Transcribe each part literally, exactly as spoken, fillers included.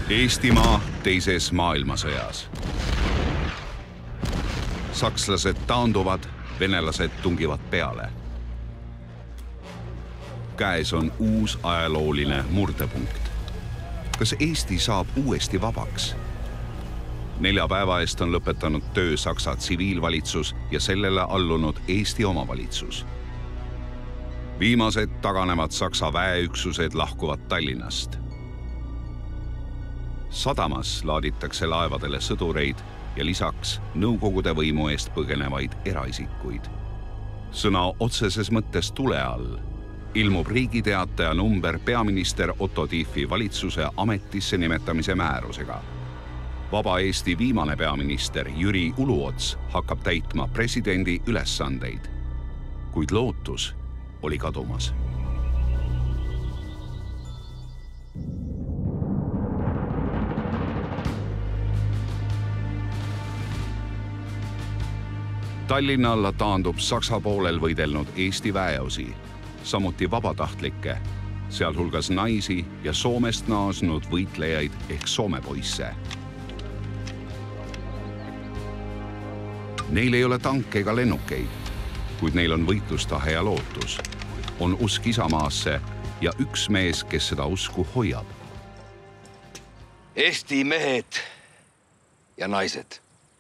Eestimaa teises maailmasõjas. Sakslased taanduvad, venelased tungivad peale. Käes on uus ajalooline murdepunkt. Kas Eesti saab uuesti vabaks? Nelja päeva eest on lõpetanud töö Saksa tsiviilvalitsus ja sellele allunud Eesti omavalitsus. Viimased taganevad Saksa väeüksused lahkuvad Tallinnast. Sadamas laaditakse laevadele sõdureid ja lisaks nõukogude võimu eest põgenevaid eraisikuid. Sõna otseses mõttes tule all ilmub Riigiteataja number peaminister Otto Tiefi valitsuse ametisse nimetamise määrusega. Vaba Eesti viimane peaminister Jüri Uluots hakkab täitma presidendi ülesandeid, kuid lootus oli kadumas. Tallinna alla taandub Saksa poolel võidelnud Eesti väeosi, samuti vabatahtlikke, sealhulgas naisi ja Soomest naasnud võitlejaid ehk soomepoisse. Neil ei ole tanke ega lennukeid, kuid neil on võitlustahe ja lootus. On usk isamaasse ja üks mees, kes seda usku hoiab. Eesti mehed ja naised.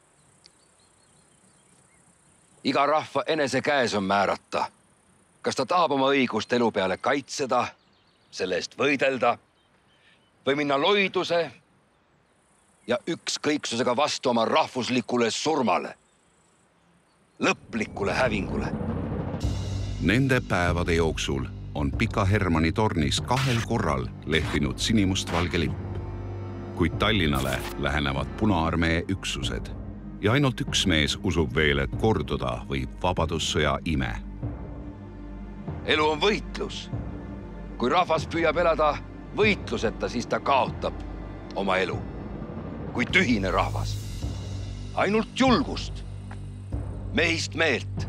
Iga rahva enese käes on määrata, kas ta tahab oma õigust elu peale kaitseda, selle eest võidelda või minna loiduse ja ükskõiksusega vastu oma rahvuslikule surmale, lõplikule hävingule. Nende päevade jooksul on Pika Hermanni tornis kahel korral lehvinud sinimustvalge lipp, kuid Tallinnale lähenevad Punaarmee üksused. Ja ainult üks mees usub veel, et korduda võib vabadussõja ime. Elu on võitlus. Kui rahvas püüab elada võitluseta, siis ta kaotab oma elu. Kui tühine rahvas. Ainult julgust. Mehist meelt.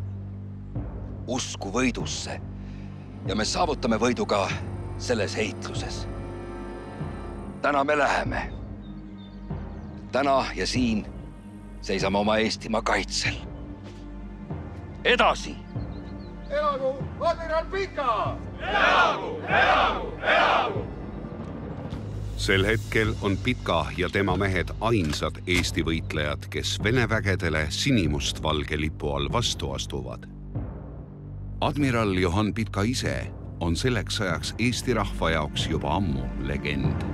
Usku võidusse. Ja me saavutame võidu ka selles heitluses. Täna me läheme. Täna ja siin seisame oma Eestimaa kaitsel. Edasi! Elagu admiral Pika! Elagu, elagu, elagu! Sel hetkel on Pika ja tema mehed ainsad Eesti võitlejad, kes Vene vägedele sinimustvalge lipu all vastu astuvad. Admiral Johann Pika ise on selleks ajaks Eesti rahva jaoks juba ammu legend.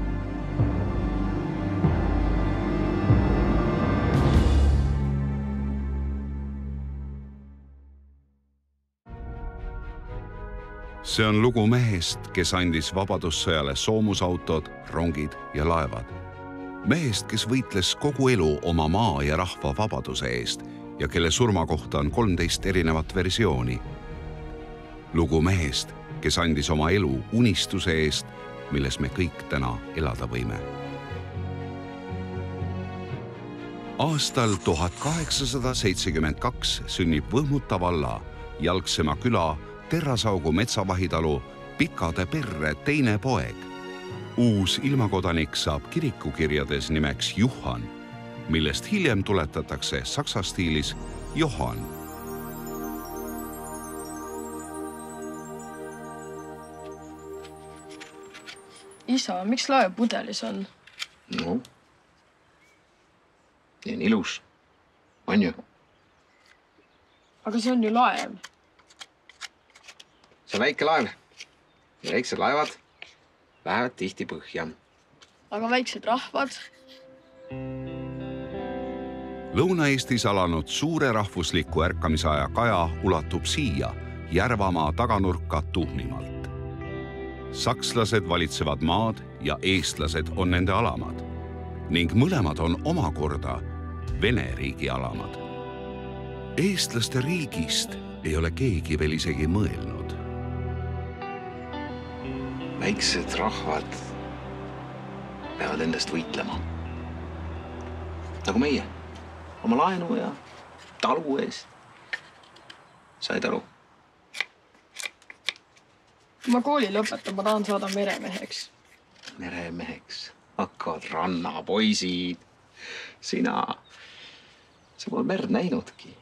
See on lugu mehest, kes andis vabadussõjale soomusautod, rongid ja laevad. Mehest, kes võitles kogu elu oma maa ja rahva vabaduse eest ja kelle surma kohta on kolmteist erinevat versiooni. Lugu mehest, kes andis oma elu unistuse eest, milles me kõik täna elada võime. Aastal tuhat kaheksasada seitsekümmend kaks sünnib Võhmuta valla Jalksema küla Terrasaugu metsavahitalu Pikade perre teine poeg. Uus ilmakodanik saab kirikukirjades nimeks Juhan, millest hiljem tuletatakse saksa stiilis Johan. Isa, miks laev pudelis on? No, nii on ilus. On ju? Aga see on ju laev. See on väike laev ja väiksed laevad lähevad tihti põhja. Aga väiksed rahvad? Lõuna-Eestis alanud suure rahvusliku ärkamisaja kaja ulatub siia Järvamaa taganurka Tuhnimalt. Sakslased valitsevad maad ja eestlased on nende alamad ning mõlemad on omakorda Vene riigi alamad. Eestlaste riigist ei ole keegi veel isegi mõelnud. Väiksed rahvad peavad endast võitlema. Nagu meie, oma laenu ja talu eest. Said aru? Kui ma kooli lõpetan, ma tahan saada meremeheks. Meremeheks? hakkavad rannapoisid. Sina, sa pole merd näinudki.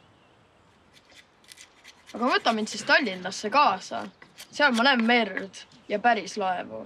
Aga võta mind siis Tallinnasse kaasa. Seal ma näen merd ja päris laevu.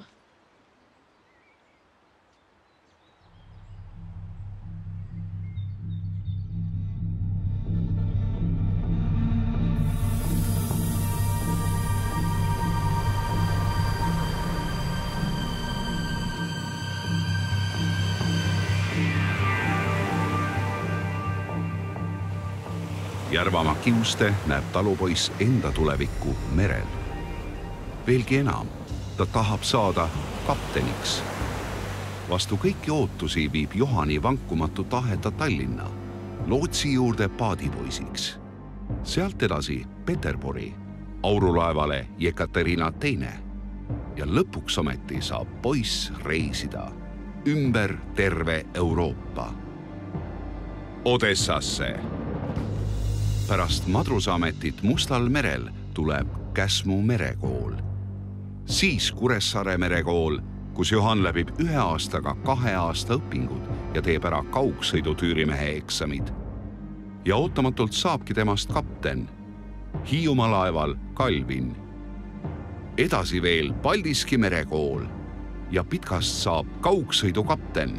Järvamaa kiuste näeb talupoiss enda tulevikku merel. Veelgi enam, ta tahab saada kapteniks. Vastu kõiki ootusi viib Johani vankumatu taheta Tallinna, lootsi juurde paadipoisiks. Sealt edasi Peterburi, aurulaevale Jekaterina teine. Ja lõpuks ometi saab poiss reisida ümber terve Euroopa. Odessasse. Pärast madrusaametit Mustal merel tuleb Käsmu merekool. Siis Kuressaare merekool, kus Johan läbib ühe aastaga kahe aasta õpingud ja teeb ära kaugsõidutüürimehe eksamid. Ja ootamatult saabki temast kapten, Hiiumaa laeval Kalvin. Edasi veel Paldiski merekool ja Pitkast saab kaugsõidukapten.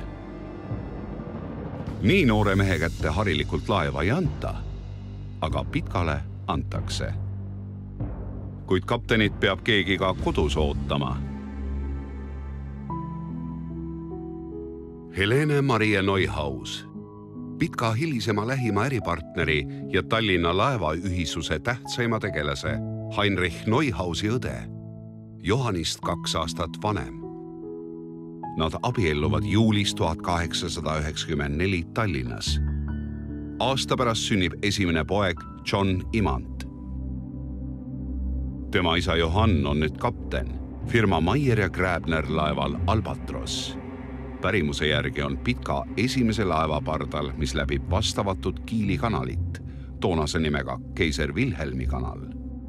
Nii noore mehe kätte harilikult laeva ei anta, aga Pitkale antakse. Kuid kaptenit peab keegi ka kodus ootama. Helene Marie Neuhaus, Pitka hilisema lähima äripartneri ja Tallinna laevaühisuse tähtsaima tegelase Heinrich Neuhausi õde, Johanist kaks aastat vanem. Nad abielluvad juulis tuhat kaheksasada üheksakümmend neli Tallinnas. Aasta pärast sünnib esimene poeg John Imant. Tema isa Johan on nüüd kapten, firma Maier ja Gräbner laeval Albatros. Pärimuse järgi on Pitka esimese laeva pardal, mis läbib vastavatud Kiili kanalit, toonase nimega Keiser Wilhelmi kanal.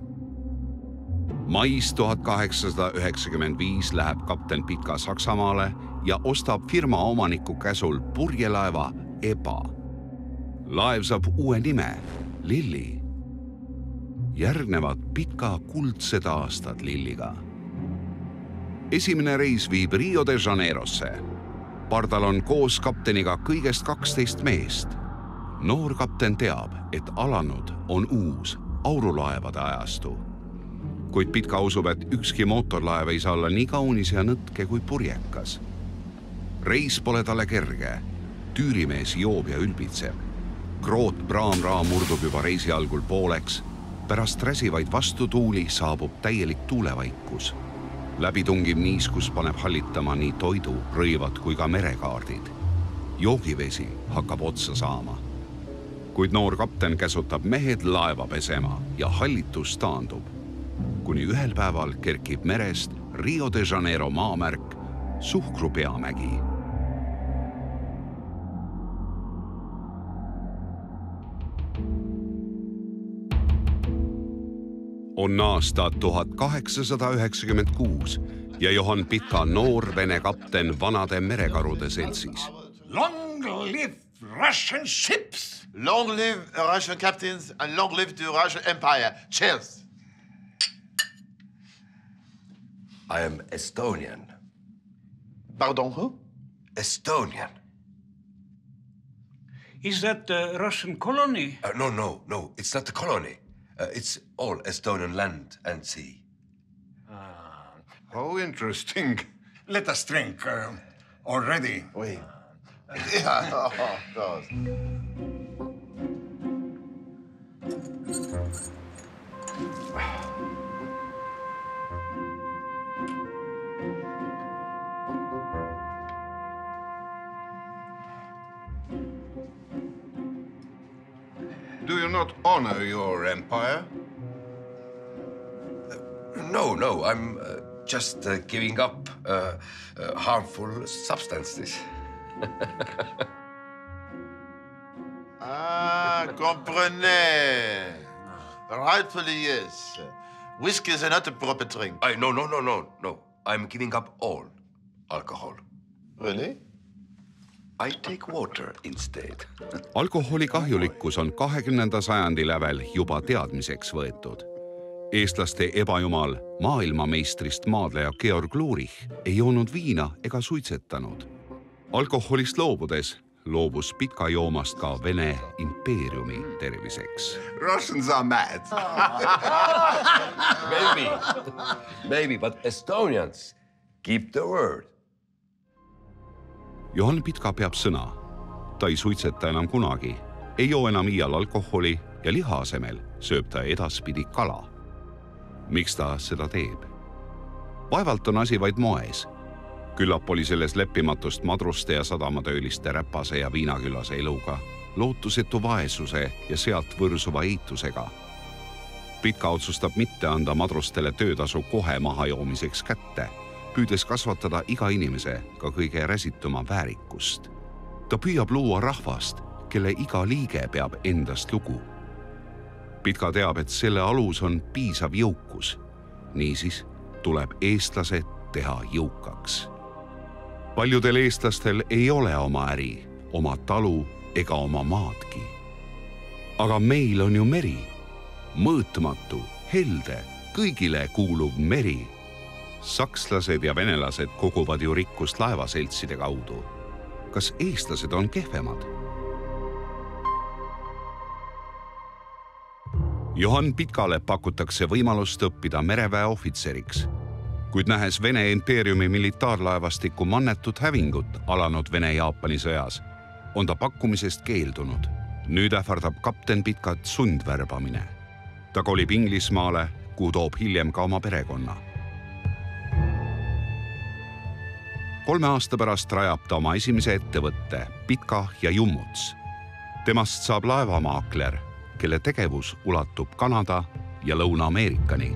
Mais tuhat kaheksasada üheksakümmend viis läheb kapten Pitka Saksamaale ja ostab firma omaniku käsul purjelaeva Eba. Laev saab uue nime, Lilli. Järgnevad Pitka kuldsed aastad Lilliga. Esimene reis viib Rio de Janeirosse. Pardal on koos kapteniga kõigest kaksteist meest. Noor kapten teab, et alanud on uus aurulaevade ajastu. Kuid Pitka usub, et ükski mootorlaev ei saa olla nii kaunis ja nõtke kui purjekas. Reis pole talle kerge. Tüürimees joob ja ülbitseb. Kroot praamraa murdub juba reisi algul pooleks. Pärast räsivaid vastutuuli saabub täielik tuulevaikus. Läbitungiv niiskus paneb hallitama nii toidu, rõivad kui ka merekaardid. Joogivesi hakkab otsa saama. Kuid noor kapten käsutab mehed laeva pesema ja hallitus taandub. Kuni ühel päeval kerkib merest Rio de Janeiro maamärk Suhkrupeamägi. On aasta tuhat kaheksasada üheksakümmend kuus ja Johan Pitka noor vene kapten vanade merekarude seltsis. Long live Russian ships! Long live Russian captains and long live the Russian Empire. Cheers! I am Estonian. Pardon, who? Estonian. Is that the Russian colony? Uh, no, no, no. It's not the colony. Uh, it's all Estonian land and sea. Ah, how interesting. Let us drink uh, already. Oui. Yeah, oh, God. Do you not honor your empire? Uh, no, no. I'm uh, just uh, giving up uh, uh, harmful substances. Ah, comprenez. Rightfully, yes. Whiskey is not a proper drink. I, no, no, no, no, no. I'm giving up all alcohol. Really? I take water instead. Alkoholi kahjulikkus on kahekümnenda sajandi lävel juba teadmiseks võetud. Eestlaste ebajumal maailmameistrist maadleja Georg Lurich ei joonud viina ega suitsetanud. Alkoholist loobudes loobus pika joomast ka Vene impeeriumi terviseks. Russians are mad. Maybe, maybe, but Estonians keep the word. Johan Pitka peab sõna. Ta ei suitseta enam kunagi, ei joo enam iial alkoholi ja liha asemel sööb ta edaspidi kala. Miks ta seda teeb? Vaevalt on asi vaid moes. Küllap oli selles leppimatust madruste ja sadamatööliste räpase ja viinaküllase eluga, lootusetu vaesuse ja sealt võrsuva eitusega. Pitka otsustab mitte anda madrustele töötasu kohe mahajoomiseks kätte, püüdes kasvatada iga inimese, ka kõige räsituma väärikust. Ta püüab luua rahvast, kelle iga liige peab endast lugu. Pitka teab, et selle alus on piisav jõukus. Niisiis tuleb eestlased teha jõukaks. Paljudel eestlastel ei ole oma äri, oma talu ega oma maadki. Aga meil on ju meri, mõõtmatu, helde, kõigile kuuluv meri. Sakslased ja venelased koguvad ju rikkust laevaseltside kaudu. Kas eestlased on kehvemad? Johan Pitkale pakutakse võimalust õppida mereväe ohvitseriks, kuid nähes Vene impeeriumi militaarlaevastikku mannetut hävingut alanud Vene-Jaapani sõjas, on ta pakkumisest keeldunud. Nüüd ähvardab kapten Pitkat sundvärbamine. Ta kolib Inglismaale, kuhu toob hiljem ka oma perekonna. Kolme aasta pärast rajab ta oma esimese ettevõtte Pitka ja Jummuts. Temast saab laevamaakler, kelle tegevus ulatub Kanada ja Lõuna-Ameerikani.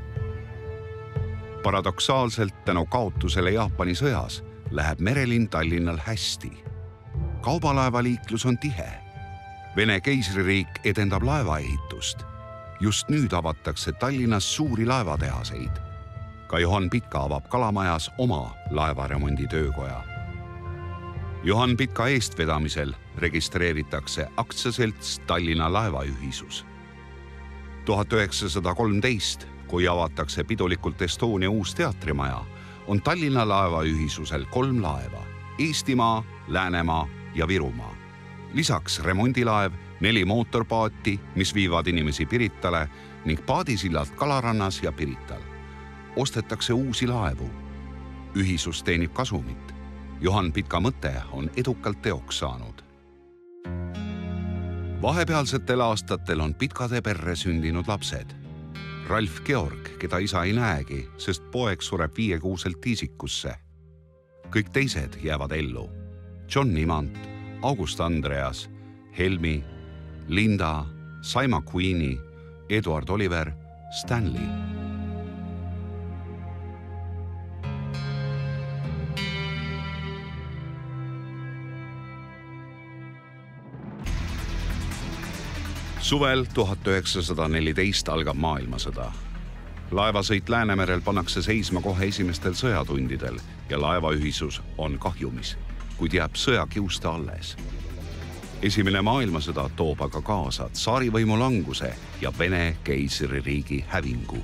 Paradoksaalselt tänu kaotusele Jaapani sõjas läheb merelinn Tallinnal hästi. Kaubalaevaliiklus on tihe. Vene keisririik edendab laevaehitust. Just nüüd avatakse Tallinnas suuri laevatehaseid. Ka Johan Pitka avab Kalamajas oma laevaremondi töökoja. Johan Pitka eestvedamisel registreeritakse aktsiaselts Tallinna laevaühisus. tuhat üheksasada kolmteist, kui avatakse pidulikult Estonia uus teatrimaja, on Tallinna laevaühisusel kolm laeva: Eestimaa, Läänemaa ja Virumaa. Lisaks remondilaev, neli mootorpaati, mis viivad inimesi Piritale ning paadisillalt Kalarannas ja Pirital. Ostetakse uusi laevu. Ühisus teenib kasumit. Johan Pitka mõte on edukalt teoks saanud. Vahepealsetel aastatel on Pitkade perre sündinud lapsed. Ralf Georg, keda isa ei näegi, sest poeg sureb viiekuuselt tiisikusse. Kõik teised jäävad ellu. John Nimant, August Andreas, Helmi, Linda, Saima Queeni, Eduard Oliver, Stanley. Suvel tuhat üheksasada neliteist algab maailmasõda. Laevasõit Läänemerel pannakse seisma kohe esimestel sõjatundidel ja laevaühisus on kahjumis, kuid jääb sõjakiuste alles. Esimene maailmasõda toob aga kaasa tsaarivõimu languse ja Vene keisririigi hävingu.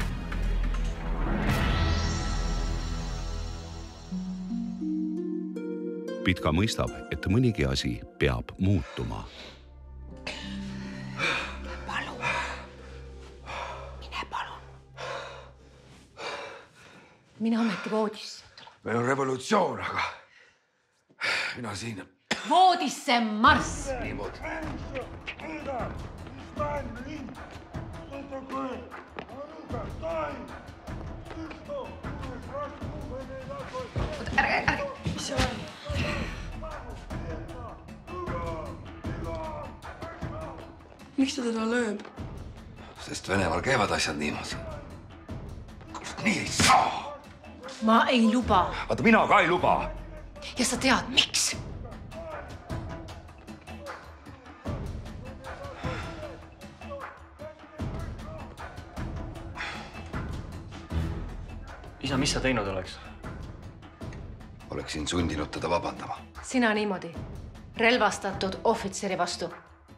Pitka mõistab, et mõnigi asi peab muutuma. Mine ometi voodisse. Meil on revolutsioon, aga mina siin. Voodisse marss! Niimoodi. Ärge, ärge. Mis see on? Miks ta teda lööb? Sest Venemaal käivad asjad niimoodi. Nii ei saa! Ma ei luba. Vaata, mina ka ei luba. Ja sa tead, miks? Isa, mis sa teinud oleks? oleksin sundinud teda vabandama. Sina niimoodi. Relvastatud ohvitseri vastu.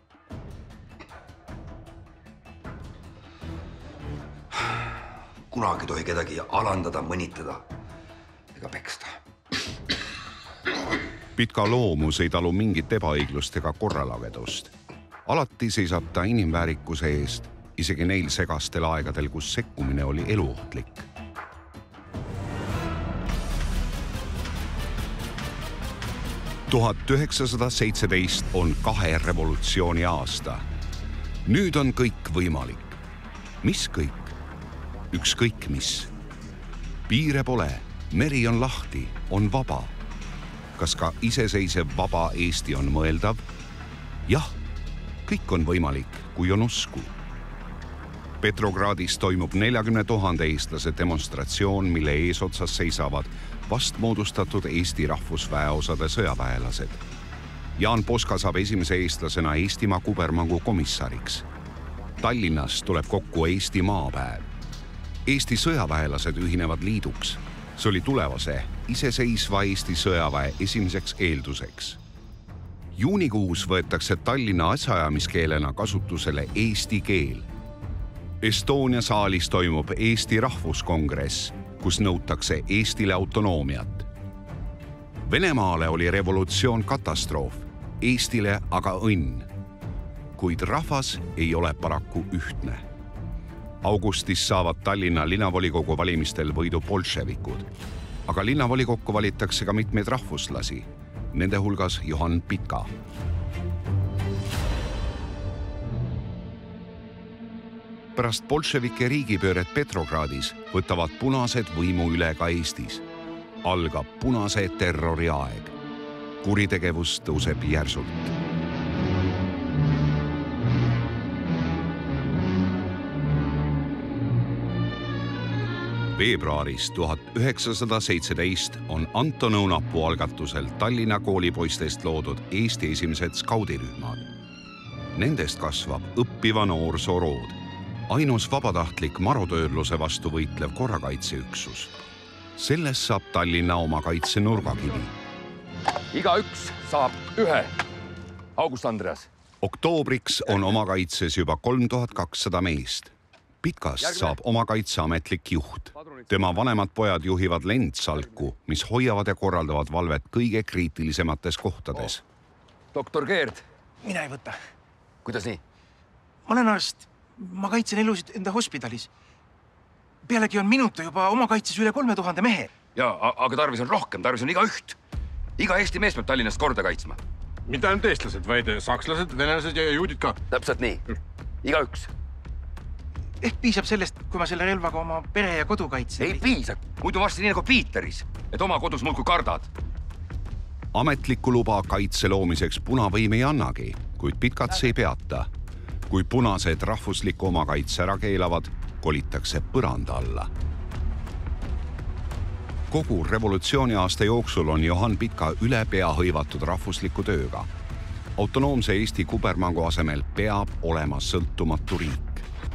Kunagi tohi kedagi alandada, mõnitada ega peksta. Pitka loomus ei talu mingit ebaõiglust ega korralagedust. Alati seisab ta inimväärikuse eest, isegi neil segastel aegadel, kus sekkumine oli eluohtlik. tuhat üheksasada seitseteist on kahe revolutsiooni aasta. Nüüd on kõik võimalik. Mis kõik? Ükskõik mis. Piire pole, meri on lahti, on vaba. Kas ka iseseisev vaba Eesti on mõeldav? Jah, kõik on võimalik, kui on usku. Petrogradis toimub neljakümne tuhande eestlase demonstratsioon, mille eesotsas seisavad vast moodustatud Eesti rahvusväeosade sõjaväelased. Jaan Poska saab esimese eestlasena Eestimaa kubermangu komissariks. Tallinnas tuleb kokku Eesti maapäev. Eesti sõjaväelased ühinevad liiduks. See oli tulevase iseseisva Eesti sõjaväe esimeseks eelduseks. Juunikuus võetakse Tallinna asjaajamiskeelena kasutusele eesti keel. Estonia saalis toimub Eesti rahvuskongress, kus nõutakse Eestile autonoomiat. Venemaale oli revolutsioon katastroof, Eestile aga õnn. Kuid rahvas ei ole paraku ühtne. Augustis saavad Tallinna linnavolikogu valimistel võidu bolševikud. Aga linnavolikokku valitakse ka mitmeid rahvuslasi, nende hulgas Johan Pitka. Pärast bolševike riigipööret Petrogradis võtavad punased võimu üle ka Eestis. Algab punase terrori aeg. Kuritegevus tõuseb järsult. Veebruaris tuhat üheksasada seitseteist on Anton Õunapuu algatusel Tallinna koolipoistest loodud Eesti esimesed skaudirühmad. Nendest kasvab õppiva noorsoorood, ainus vabatahtlik marotöörluse vastu võitlev korrakaitseüksus. Sellest saab Tallinna oma kaitse nurgakivi. Iga üks saab ühe. August Andreas. Oktoobriks on oma kaitses juba kolm tuhat kakssada meest. Pitkast saab oma kaitseametlik juht. Tema vanemad pojad juhivad lendsalku, mis hoiavad ja korraldavad valvet kõige kriitilisemates kohtades. Doktor Keerd. Mina ei võta. Kuidas nii? Ma olen arst. Ma kaitsen elusid enda hospitalis. Pealegi on minuta juba oma kaitses üle kolme tuhande mehe. Ja, aga tarvis on rohkem, tarvis on iga üht. Iga Eesti mees peab Tallinnast korda kaitsma. Mitte ainult eestlased, vaid sakslased, venelased ja juudid ka. Täpselt nii. Iga üks. Ehk piisab sellest, kui ma selle relvaga oma pere ja kodu kaitsen. Ei piisa. Muidu varsti nii nagu Piiteris, et oma kodus mulku kardad. Ametlikku luba kaitse loomiseks punavõim ei annagi, kuid Pitkats ei peata. Kui punased rahvusliku oma kaitse ära keelavad, kolitakse põranda alla. Kogu revolutsiooni aasta jooksul on Johan Pitka üle pea hõivatud rahvusliku tööga. Autonoomse Eesti kubermangu asemel peab olema sõltumatu riik.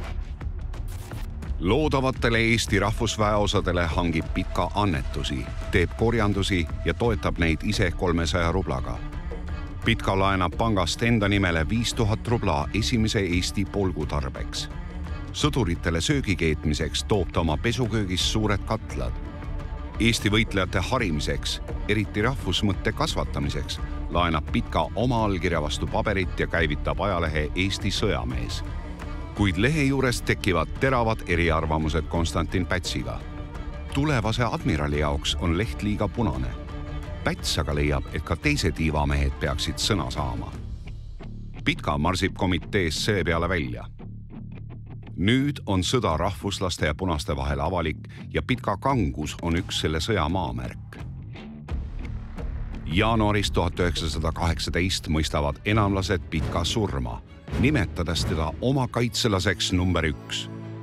Loodavatele Eesti rahvusväeosadele hangib Pitka annetusi, teeb korjandusi ja toetab neid ise kolmesaja rublaga. Pitka laenab pangast enda nimele viis tuhat rubla esimese Eesti polgu tarbeks. Sõduritele söögi keetmiseks toob ta oma pesuköögis suured katlad. Eesti võitlejate harimiseks, eriti rahvusmõtte kasvatamiseks, laenab Pitka oma allkirja vastu paberit ja käivitab ajalehe Eesti sõjamees. Kuid lehe juures tekivad teravad eriarvamused Konstantin Pätsiga. Tulevase admirali jaoks on leht liiga punane. Päts aga leiab, et ka teised tiivamehed peaksid sõna saama. Pitka marsib komitees see peale välja. Nüüd on sõda rahvuslaste ja punaste vahel avalik ja Pitka kangus on üks selle sõja maamärk. Jaanuaris tuhat üheksasada kaheksateist mõistavad enamlased Pitka surma, nimetades teda oma kaitselaseks number üks.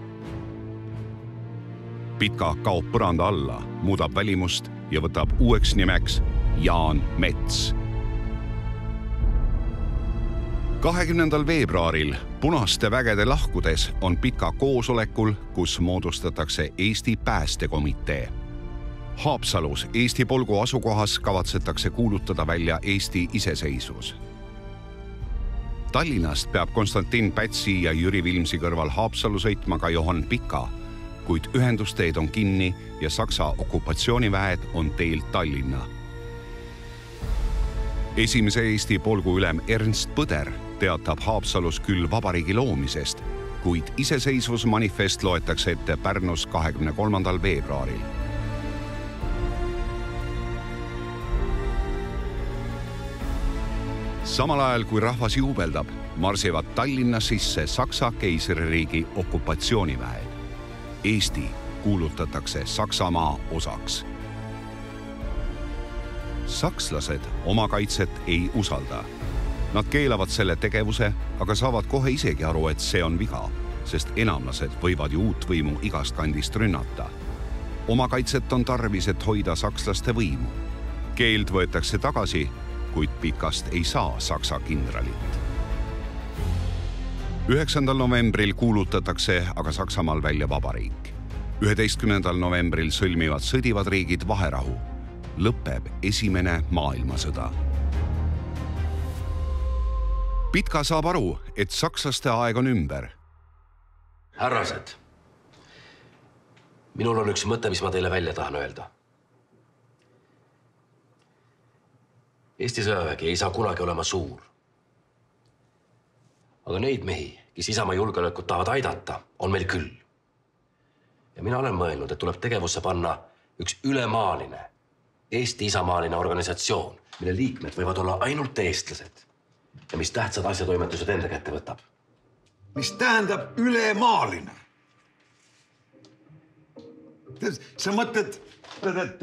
Pitka kaob põranda alla, muudab välimust ja võtab uueks nimeks Jaan Mets. kahekümnendal veebruaril punaste vägede lahkudes on Pitka koosolekul, kus moodustatakse Eesti päästekomitee. Haapsalus, Eesti polgu asukohas kavatsetakse kuulutada välja Eesti iseseisvus. Tallinnast peab Konstantin Pätsi ja Jüri Vilmsi kõrval Haapsalu sõitma ka Johan Pika, kuid ühendusteed on kinni ja Saksa okupatsiooniväed on teel Tallinna. Esimese Eesti polgu ülem Ernst Põder teatab Haapsalus küll vabariigi loomisest, kuid iseseisvusmanifest loetakse ette Pärnus kahekümne kolmandal veebruaril. Samal ajal, kui rahvas juubeldab, marsivad Tallinna sisse Saksa keisririigi okupatsiooniväed. Eesti kuulutatakse Saksamaa osaks. Sakslased oma kaitset ei usalda. Nad keelavad selle tegevuse, aga saavad kohe isegi aru, et see on viga, sest enamlased võivad ju uut võimu igast kandist rünnata. Oma kaitset on tarvis, et hoida sakslaste võimu. Keeld võetakse tagasi, kuid Pikast ei saa Saksa kindralit. üheksandal novembril kuulutatakse aga Saksamaal välja vabariik. üheteistkümnendal novembril sõlmivad sõdivad riigid vaherahu. Lõpeb esimene maailmasõda. Pitka saab aru, et sakslaste aeg on ümber. Härrased, minul on üks mõte, mis ma teile välja tahan öelda. Eesti sõjavägi ei saa kunagi olema suur. Aga neid mehi, kes Isamaa julgeolekut tahavad aidata, on meil küll. Ja mina olen mõelnud, et tuleb tegevusse panna üks ülemaaline, Eesti isamaaline organisatsioon, mille liikmed võivad olla ainult eestlased ja mis tähtsad asjatoimetused enda kätte võtab. Mis tähendab ülemaaline? Sa mõtled, et,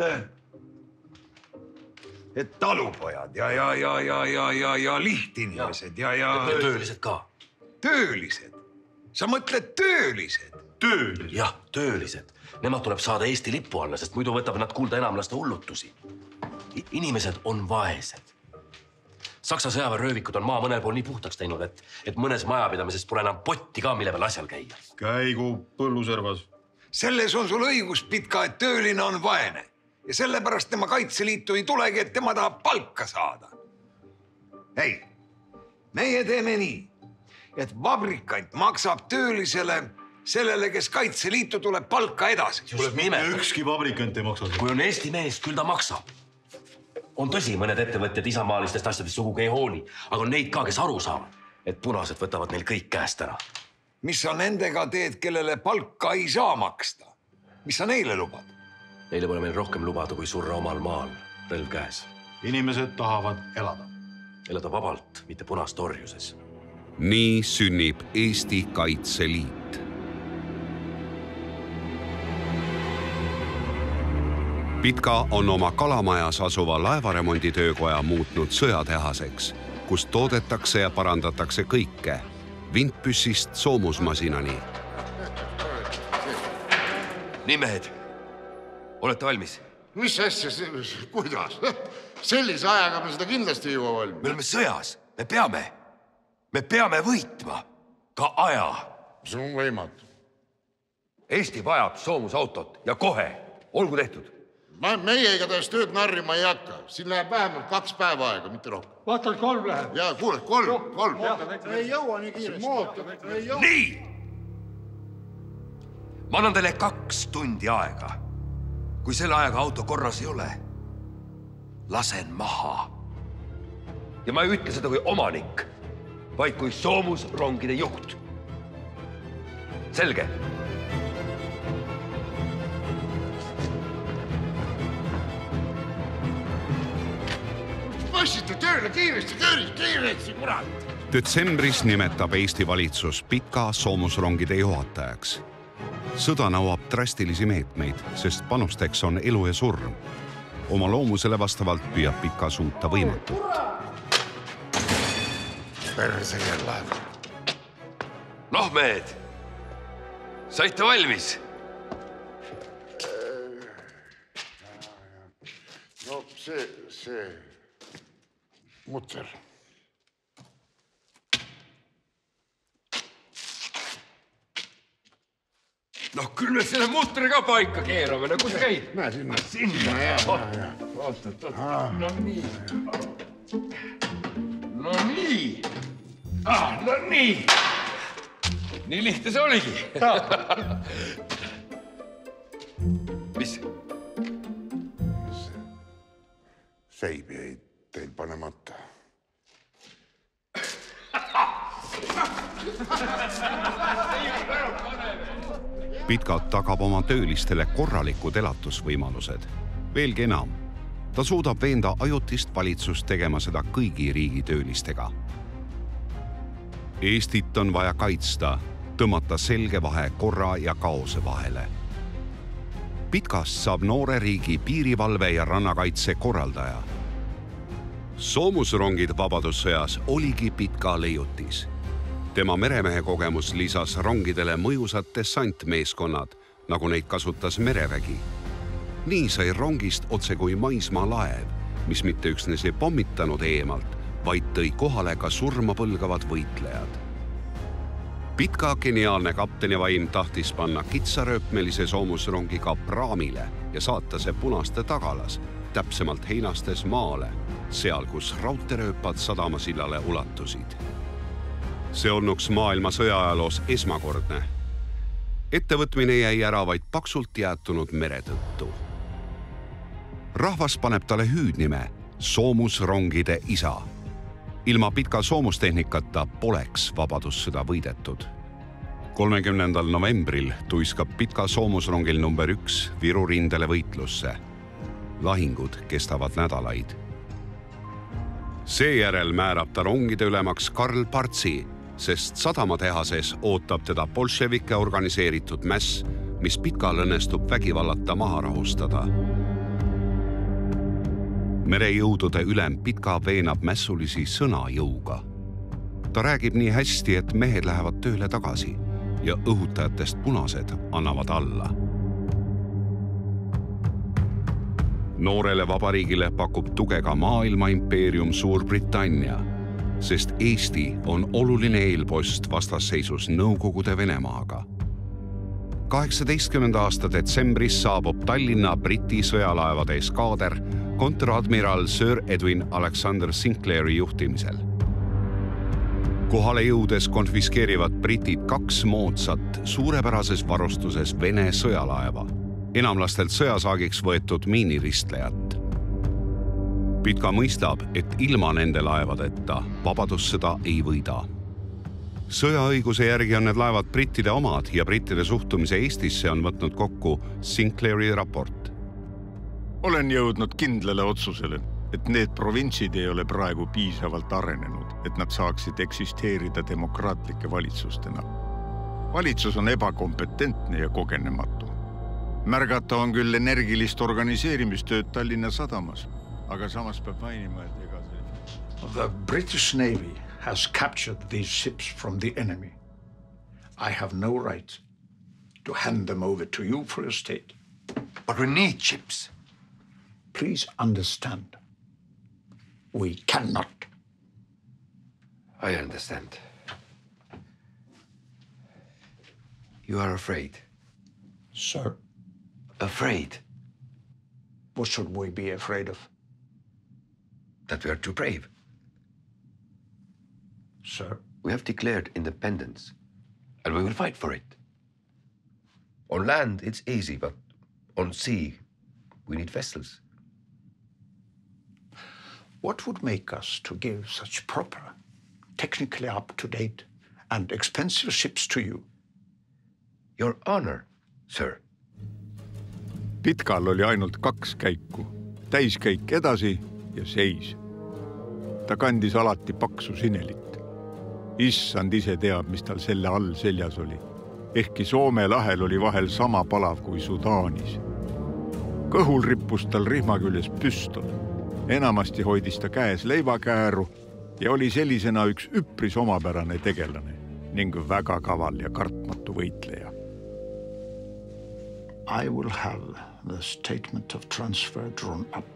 et talupojad ja, ja, ja, ja, ja, ja, ja lihtinimesed ja, ja... ja töölised ka. Töölised? Sa mõtled töölised? Töölised? Jah, töölised. Nemad tuleb saada Eesti lipu alla, sest muidu võtab nad kuulda enamlaste hullutusi. Inimesed on vaesed. Saksa sõjaväeröövikud on maa mõnel pool nii puhtaks teinud, et, et mõnes majapidamisest pole enam potti ka, mille peal asjal käia. Käigu põlluservas. Selles on sul õigus, Pitka, et tööline on vaene. Ja sellepärast tema Kaitseliitu ei tulegi, et tema tahab palka saada. Ei, meie teeme nii, et vabrikant maksab töölisele sellele, kes Kaitseliitu tuleb palka edasi. Just nimelt. Ükski vabrikant ei maksa. Kui on Eesti mees, küll ta maksab. On tõsi, mõned ettevõtjad isamaalistest asjadest sugugi ei hooli, aga on neid ka, kes aru saavad, et punased võtavad neil kõik käest ära. Mis sa nendega teed, kellele palka ei saa maksta? Mis sa neile lubad? Neile pole meil rohkem lubada, kui surra omal maal, relv käes. Inimesed tahavad elada. Elada vabalt, mitte punast orjuses. Nii sünnib Eesti Kaitseliit. Pitka on oma Kalamajas asuva laevaremonditöökoja muutnud sõjatehaseks, kus toodetakse ja parandatakse kõike, vintpüssist soomusmasinani. Nii mehed, olete valmis? Mis asja, kuidas? Sellise ajaga me seda kindlasti ei jõua valmis. Me oleme sõjas, me peame, me peame võitma ka aja. See on võimatu. Eesti vajab soomusautot ja kohe, olgu tehtud. Meie igatahes tööd narrima ei hakka. Siin läheb vähemalt kaks päeva aega, mitte rohkem. Vaatad kolm läheb. Jaa, kuule, kolm, kolm. Ei jõua nii kiiresti. Nii! Ma annan teile kaks tundi aega. Kui selle ajaga auto korras ei ole, lasen maha. Ja ma ei ütle seda kui omanik, vaid kui soomusrongide juht. Selge? Võssite tööle kiiresti, kiiresti, kiiresti, kurat! Detsembris nimetab Eesti valitsus Pika soomusrongide juhatajaks. Sõda nõuab drastilisi meetmeid, sest panusteks on elu ja surm. Oma loomusele vastavalt püüab Pika suuta võimatut. Perse kellad. Noh, mehed, saite valmis? No see, see... Mutser. Noh, küll me selle mutri ka paika keerame, no kus käib? Näe sinna. Sinna, jah. Oot, oot, oot. No nii. No nii. Ah, no nii. Nii lihtne see oligi. Mis? Seib jäi teil panemata. Pitkat tagab oma töölistele korralikud elatusvõimalused. Veelgi enam, ta suudab veenda ajutist valitsust tegema seda kõigi riigitöölistega. Eestit on vaja kaitsta, tõmmata selge vahe korra ja kaose vahele. Pitkast saab noore riigi piirivalve ja rannakaitse korraldaja. Soomusrongid Vabadussõjas oligi Pitka leiutis. Tema meremehe kogemus lisas rongidele mõjusad dessantmeeskonnad, nagu neid kasutas merevägi. Nii sai rongist otse kui maismaa laev, mis mitte üksnes ei pommitanud eemalt, vaid tõi kohale ka surma põlgavad võitlejad. Pitka geniaalne kaptenivaim tahtis panna kitsarööpmelise soomusrongi ka praamile ja saata see punaste tagalas, täpsemalt Heinastes maale, seal, kus raudteerööpad sadamasillale ulatusid. See olnuks maailma sõjaajaloos esmakordne. Ettevõtmine jäi ära vaid paksult jäetunud mere tõttu. Rahvas paneb talle hüüdnime soomusrongide isa. Ilma Pitka soomustehnikata poleks Vabadussõda võidetud. kolmekümnendal novembril tuiskab Pitka soomusrongil number üks Viru rindele võitlusse. Lahingud kestavad nädalaid. Seejärel määrab ta rongide ülemaks Karl Partsi, sest sadamatehases ootab teda bolševike organiseeritud mäss, mis Pitkal õnnestub vägivallata maha rahustada. Merejõudude ülem Pitka veenab mässulisi sõnajõuga. Ta räägib nii hästi, et mehed lähevad tööle tagasi ja õhutajatest punased annavad alla. Noorele vabariigile pakub tuge ka maailma impeerium Suurbritannia, sest Eesti on oluline eelpost vastasseisus Nõukogude Venemaaga. kaheksateistkümnenda aasta detsembris saabub Tallinna Briti sõjalaevade eskaader kontradmiral Sir Edwin Alexander Sinclairi juhtimisel. Kohale jõudes konfiskeerivad britid kaks moodsat suurepärases varustuses Vene sõjalaeva, enamlastelt sõjasaagiks võetud miiniristlejat. Pitka mõistab, et ilma nende laevadeta Vabadussõda ei võida. Sõjaõiguse järgi on need laevad brittide omad ja brittide suhtumise Eestisse on võtnud kokku Sinclairi raport. Olen jõudnud kindlale otsusele, et need provintsid ei ole praegu piisavalt arenenud, et nad saaksid eksisteerida demokraatlike valitsustena. Valitsus on ebakompetentne ja kogenematu. Märgata on küll energilist organiseerimistööd Tallinna sadamas, aga samas peab mainima, et ega see... The British Navy has captured these ships from the enemy. I have no right to hand them over to you for a state. But we need ships. Please understand. We cannot. I understand. You are afraid. Sir. Afraid. What should we be afraid of? That we are too brave. Sir. We have declared independence, and we will fight for it. On land, it's easy, but on sea, we need vessels. What would make us to give such proper, technically up-to-date and expensive ships to you? Your honor, sir. Pitkal oli ainult kaks käiku, täiskäik edasi ja seis. Ta kandis alati paksu sinelit. Issand ise teab, mis tal selle all seljas oli. Ehkki Soome lahel oli vahel sama palav kui Sudaanis. Kõhul rippus tal rihma küljes püstol. Enamasti hoidis ta käes leivakääru ja oli sellisena üks üpris omapärane tegelane ning väga kaval ja kartmatu võitleja. I will have the statement of transfer drawn up.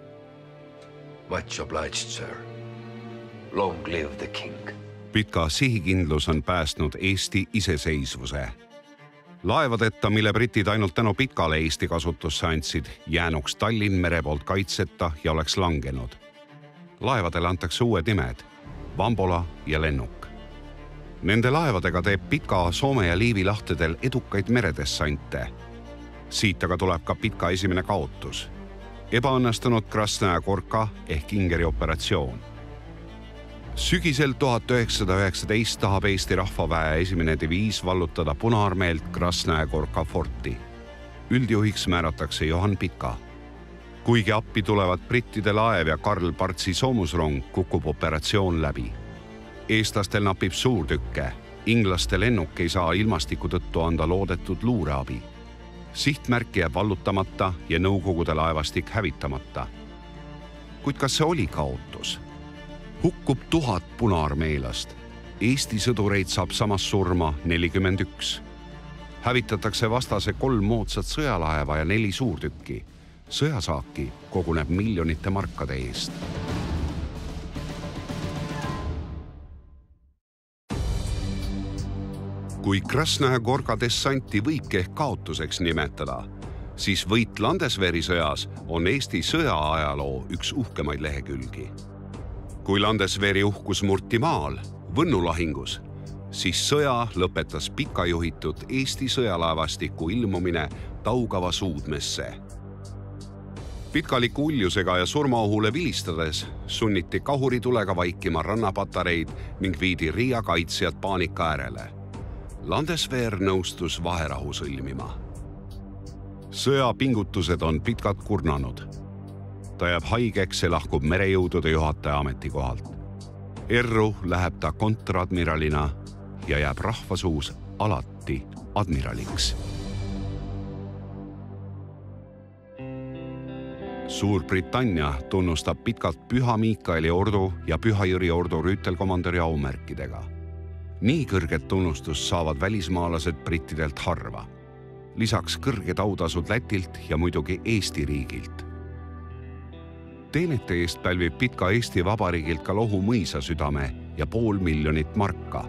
Much obliged, sir. Long live the king. Pitka sihikindlus on päästnud Eesti iseseisvuse. Laevadeta, mille britid ainult tänu Pitkale Eesti kasutusse andsid, jäänuks Tallinn mere poolt kaitseta ja oleks langenud. Laevadele antakse uued nimed, Vambola ja Lennuk. Nende laevadega teeb Pitka Soome ja Liivi lahtedel edukaid meredessante. Siit aga tuleb ka Pitka esimene kaotus. Ebaõnnestunud Krasnaja Gorka ehk Ingeri operatsioon. Sügisel tuhat üheksasada üheksateist tahab Eesti rahvaväe esimene diviis vallutada Punaarmeelt Krasnaja Gorka forti. Üldjuhiks määratakse Johan Pitka. Kuigi appi tulevad brittide laev ja Karl Partsi soomusrong, kukub operatsioon läbi. Eestlastel napib suurtükke. Inglaste lennuk ei saa ilmastiku tõttu anda loodetud luureabi. Sihtmärk jääb vallutamata ja Nõukogude laevastik hävitamata. Kuid kas see oli kaotus? Hukkub tuhat punaarmeelast. Eesti sõdureid saab samas surma nelikümmend üks. Hävitatakse vastase kolm moodsat sõjalaeva ja neli suurtükki. Sõjasaaki koguneb miljonite markade eest. Kui Krasnaja Gorka dessanti võibki ehk kaotuseks nimetada, siis võit Landesveri sõjas on Eesti sõjaajaloo üks uhkemaid lehekülgi. Kui Landesveri uhkus murti maal, Võnnu lahingus, siis sõja lõpetas Pitka juhitud Eesti sõjalaevastiku ilmumine Taugava suudmesse. Pitkaliku uljusega ja surmaohule vilistades sunniti kahuritulega vaikima rannapatareid ning viidi Riia kaitsjad paanika äärele. Landesver nõustus vaherahu sõlmima. Sõja pingutused on Pitkat kurnanud. Ta jääb haigeks ja lahkub merejõudude juhataja ametikohalt. Erru läheb ta kontradmiralina ja jääb rahvasuus alati admiraliks. Suurbritannia tunnustab Pitkat Püha Miikaeli ordu ja Püha Jüri ordu rüütelkomandöri aumärkidega. Nii kõrget tunnustust saavad välismaalased brittidelt harva. Lisaks kõrged autasud Lätilt ja muidugi Eesti riigilt. Teenete eest pälvib Pitka Eesti Vabariigilt ka Lohu mõisasüdame ja pool miljonit marka.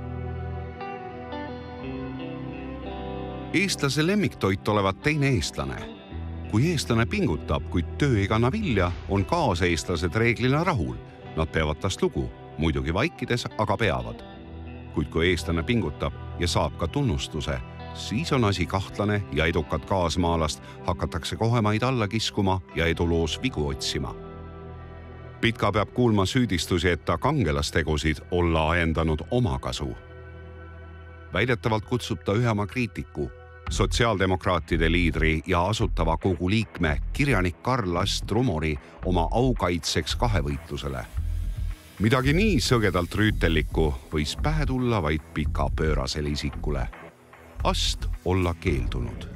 Eestlase lemmiktoit olevat teine eestlane. Kui eestlane pingutab, kuid töö ei kanna vilja, on kaaseestlased reeglina rahul. Nad peavad tast lugu, muidugi vaikides, aga peavad. Kuid kui eestlane pingutab ja saab ka tunnustuse, siis on asi kahtlane ja edukat kaasmaalast hakatakse kohemaid alla kiskuma ja eduloos vigu otsima. Pitka peab kuulma süüdistusi, et ta kangelastegusid olla ajendanud omakasu. Väidetavalt kutsub ta ühe oma kriitiku, sotsiaaldemokraatide liidri ja asutava kogu liikme kirjanik Karl Ast Rumori oma aukaitseks kahevõitlusele. Midagi nii sõgedalt rüütellikku võis pähe tulla vaid Pitka pöörasele isikule. Ast olla keeldunud.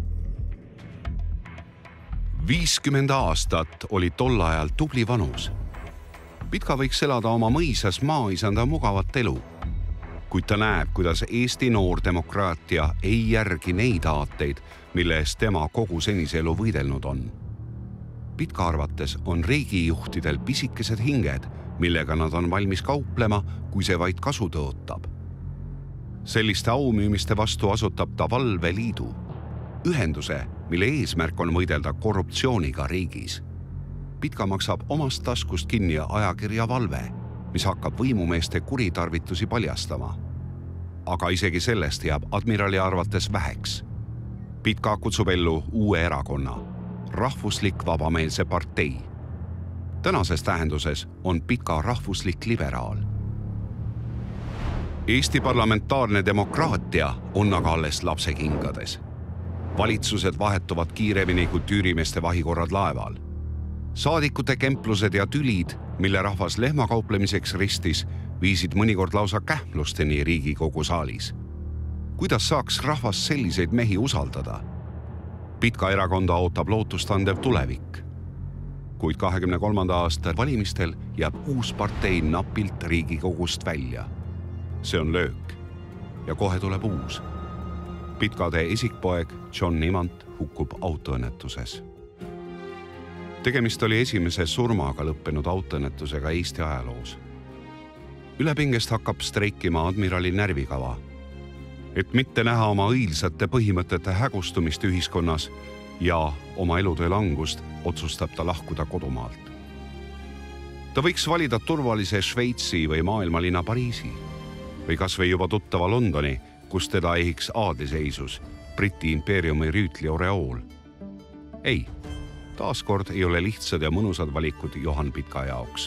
viiskümmend aastat oli tol ajal tubli vanus. Pitka võiks elada oma mõisas maaisanda mugavat elu, kuid ta näeb, kuidas Eesti noor demokraatia ei järgi neid aateid, mille eest tema kogu senise elu võidelnud on. Pitka arvates on riigijuhtidel pisikesed hinged, millega nad on valmis kauplema, kui see vaid kasu tõotab. Selliste aumüümiste vastu asutab ta valveliidu, ühenduse, mille eesmärk on võidelda korruptsiooniga riigis. Pitka maksab omast taskust kinni ajakirja Valve, mis hakkab võimumeeste kuritarvitusi paljastama. Aga isegi sellest jääb admirali arvates väheks. Pitka kutsub ellu uue erakonna, rahvuslik vabameelse partei. Tänases tähenduses on Pitka rahvuslik liberaal. Eesti parlamentaarne demokraatia on aga alles lapsekingades. Valitsused vahetuvad kiiremini kui tüürimeeste vahikorrad laeval. Saadikute kemplused ja tülid, mille rahvas lehmakauplemiseks ristis, viisid mõnikord lausa kähmlusteni Riigikogu saalis. Kuidas saaks rahvas selliseid mehi usaldada? Pitka erakonda ootab lootustandev tulevik. Kuid kahekümne kolmanda aasta valimistel jääb uus partei napilt Riigikogust välja. See on löök ja kohe tuleb uus. Pitkade esikpoeg John Nimant hukkub autoõnnetuses. Tegemist oli esimese surmaga lõppenud autoõnnetusega Eesti ajaloos. Ülepingest hakkab streikima admirali närvikava. Et mitte näha oma õilsate põhimõtete hägustumist ühiskonnas ja oma elutöö langust, otsustab ta lahkuda kodumaalt. Ta võiks valida turvalise Šveitsi või maailmalinna Pariisi või kas või juba tuttava Londoni, kus teda ehiks aadliseisus Briti impeeriumi rüütli oreool. Ei, taaskord ei ole lihtsad ja mõnusad valikud Johan Pitka jaoks.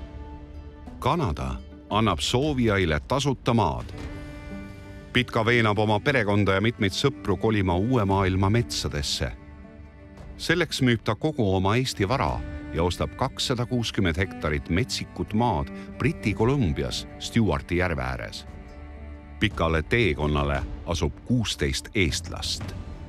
Kanada annab soovijaile tasuta maad. Pitka veenab oma perekonda ja mitmeid sõpru kolima uue maailma metsadesse. Selleks müüb ta kogu oma Eesti vara ja ostab kakssada kuuskümmend hektarit metsikut maad Briti Kolumbias Stewarti järve ääres. Pikale teekonnale asub kuusteist eestlast.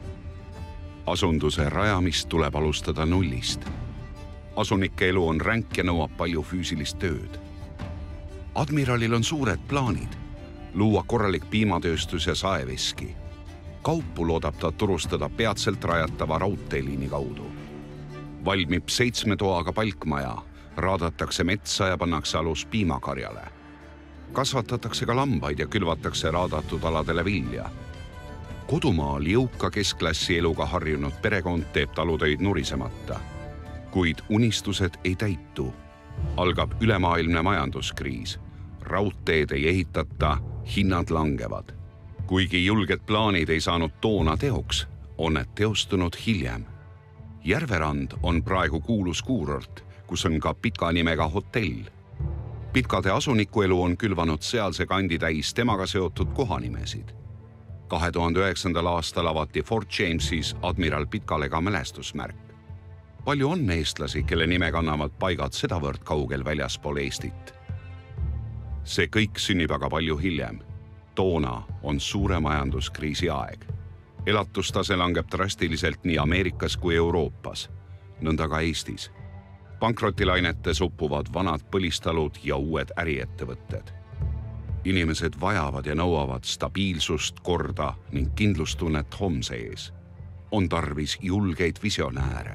Asunduse rajamist tuleb alustada nullist. Asunike elu on ränk ja nõuab palju füüsilist tööd. Admiralil on suured plaanid, luua korralik piimatööstus ja saeveski. Kaupu loodab ta turustada peatselt rajatava raudteeliini kaudu. Valmib seitsme toaga palkmaja, raadatakse metsa ja pannakse alus piimakarjale. Kasvatatakse ka lambaid ja külvatakse raadatud aladele vilja. Kodumaal jõuka keskklassi eluga harjunud perekond teeb talutöid nurisemata. Kuid unistused ei täitu. Algab ülemaailmne majanduskriis. Raudteed ei ehitata, hinnad langevad. Kuigi julged plaanid ei saanud toona teoks, on need teostunud hiljem. Järverand on praegu kuulus kuurort, kus on ka Pitka nimega hotell. Pitkade asunikuelu on külvanud sealse kandi täis temaga seotud kohanimesid. kahe tuhande üheksandal aastal avati Fort Jamesis admiral Pitkale ka mälestusmärk. Palju on eestlasi, kelle nime kannavad paigad sedavõrd kaugel väljaspool Eestit. See kõik sünnib aga palju hiljem. Toona on suure majanduskriisi aeg. Elatustase langeb drastiliselt nii Ameerikas kui Euroopas, nõnda ka Eestis. Pankrotilainetes uppuvad vanad põlistalud ja uued äriettevõtted. Inimesed vajavad ja nõuavad stabiilsust, korda ning kindlustunnet homse ees. On tarvis julgeid visionääre.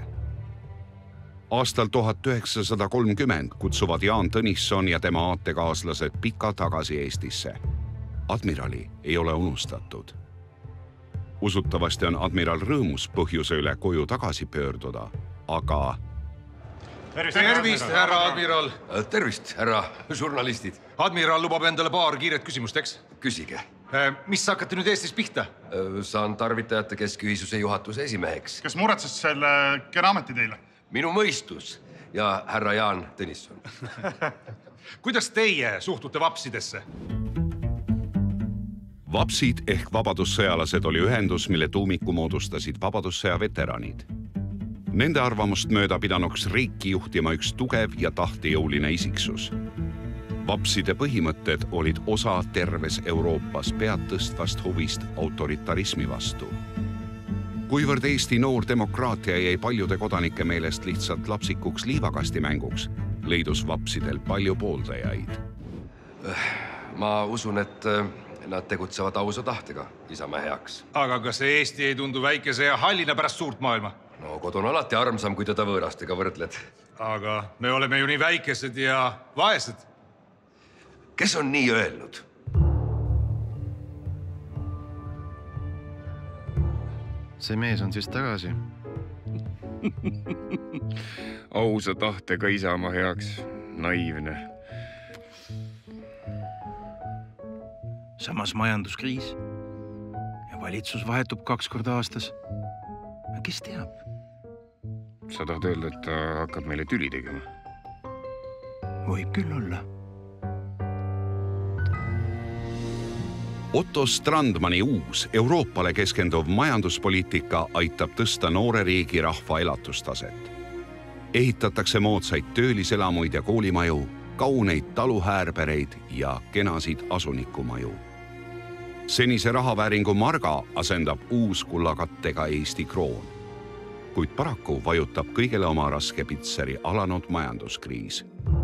Aastal tuhat üheksasada kolmkümmend kutsuvad Jaan Tõnisson ja tema aatekaaslased Pika tagasi Eestisse. Admirali ei ole unustatud. Usutavasti on admiral rõõmus põhjuse üle koju tagasi pöörduda, aga... Tervist, härra admiral! Tervist, härra žurnalistid! Admiral lubab endale paar kiiret küsimust, eks? Küsige. Mis hakkate nüüd Eestis pihta? Saan tarvitajate keskühisuse juhatuse esimeheks. Kes muretses selle kena ameti teile? Minu mõistus ja härra Jaan Tõnisson. Kuidas teie suhtute vapsidesse? Vapsid ehk vabadussõjalased oli ühendus, mille tuumiku moodustasid vabadussõja veteranid. Nende arvamust mööda pidanuks riiki juhtima üks tugev ja tahtejõuline isiksus. Vapside põhimõtted olid osa terves Euroopas pead tõstvast huvist autoritarismi vastu. Kuivõrd Eesti noor demokraatia jäi paljude kodanike meelest lihtsalt lapsikuks liivakastimänguks, leidus vapsidel palju pooldajaid. Ma usun, et nad tegutsevad ausa tahtega isamaa heaks. Aga kas Eesti ei tundu väikese ja hallina pärast suurt maailma? No kod on alati armsam, kui teda võõrastega võrdled. Aga me oleme ju nii väikesed ja vaesed. Kes on nii öelnud? See mees on siis tagasi. Ausa tahtega isamaa heaks. Naiivne. Samas majanduskriis ja valitsus vahetub kaks korda aastas. Kes teab? Sa tahad öelda, et ta hakkab meile tüli tegema? Võib küll olla. Otto Strandmani uus Euroopale keskenduv majanduspoliitika aitab tõsta noore riigi rahva elatustaset. Ehitatakse moodsaid tööliselamuid ja koolimaju, kauneid taluhäärbereid ja kenasid asunikumaju. Senise rahavääringu marga asendab uus kullakattega Eesti kroon. Kuid paraku vajutab kõigele oma raske pitseri alanud majanduskriis.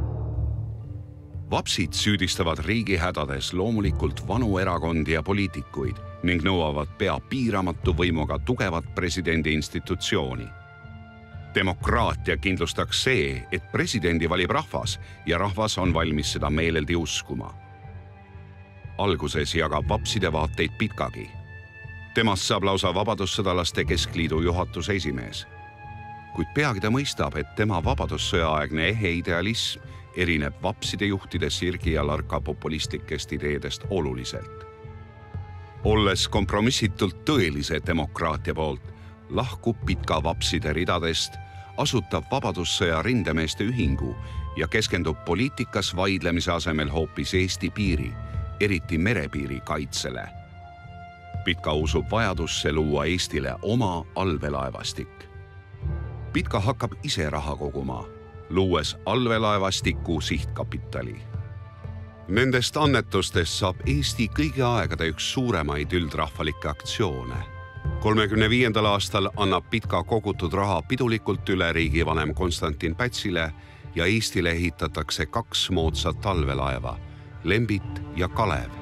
Vapsid süüdistavad riigi hädades loomulikult vanu erakondi ja poliitikuid ning nõuavad pea piiramatu võimuga tugevat presidendi institutsiooni. Demokraatia kindlustaks see, et presidendi valib rahvas ja rahvas on valmis seda meeleldi uskuma. alguses jagab vapside vaateid Pitkagi. Temast saab lausa vabadussõdalaste keskliidu juhatuse esimees. Kuid peagi ta mõistab, et tema vabadussõjaaegne ehe idealism erineb vapside juhtide Sirgi ja Larka populistlikest ideedest oluliselt. Olles kompromissitult tõelise demokraatia poolt, lahkub Pitka vapside ridadest, asutab vabadussõja rindemeeste ühingu ja keskendub poliitikas vaidlemise asemel hoopis Eesti piiri, eriti merepiiri kaitsele. Pitka usub vajadusse luua Eestile oma allveelaevastik. Pitka hakkab ise raha koguma, luues allveelaevastiku sihtkapitali. Nendest annetustest saab Eesti kõigi aegade üks suuremaid üldrahvalikke aktsioone. kolmekümne viiendal aastal annab Pitka kogutud raha pidulikult üle riigivanem Konstantin Pätsile ja Eestile ehitatakse kaks moodsat allveelaeva, Lembit ja Kalev.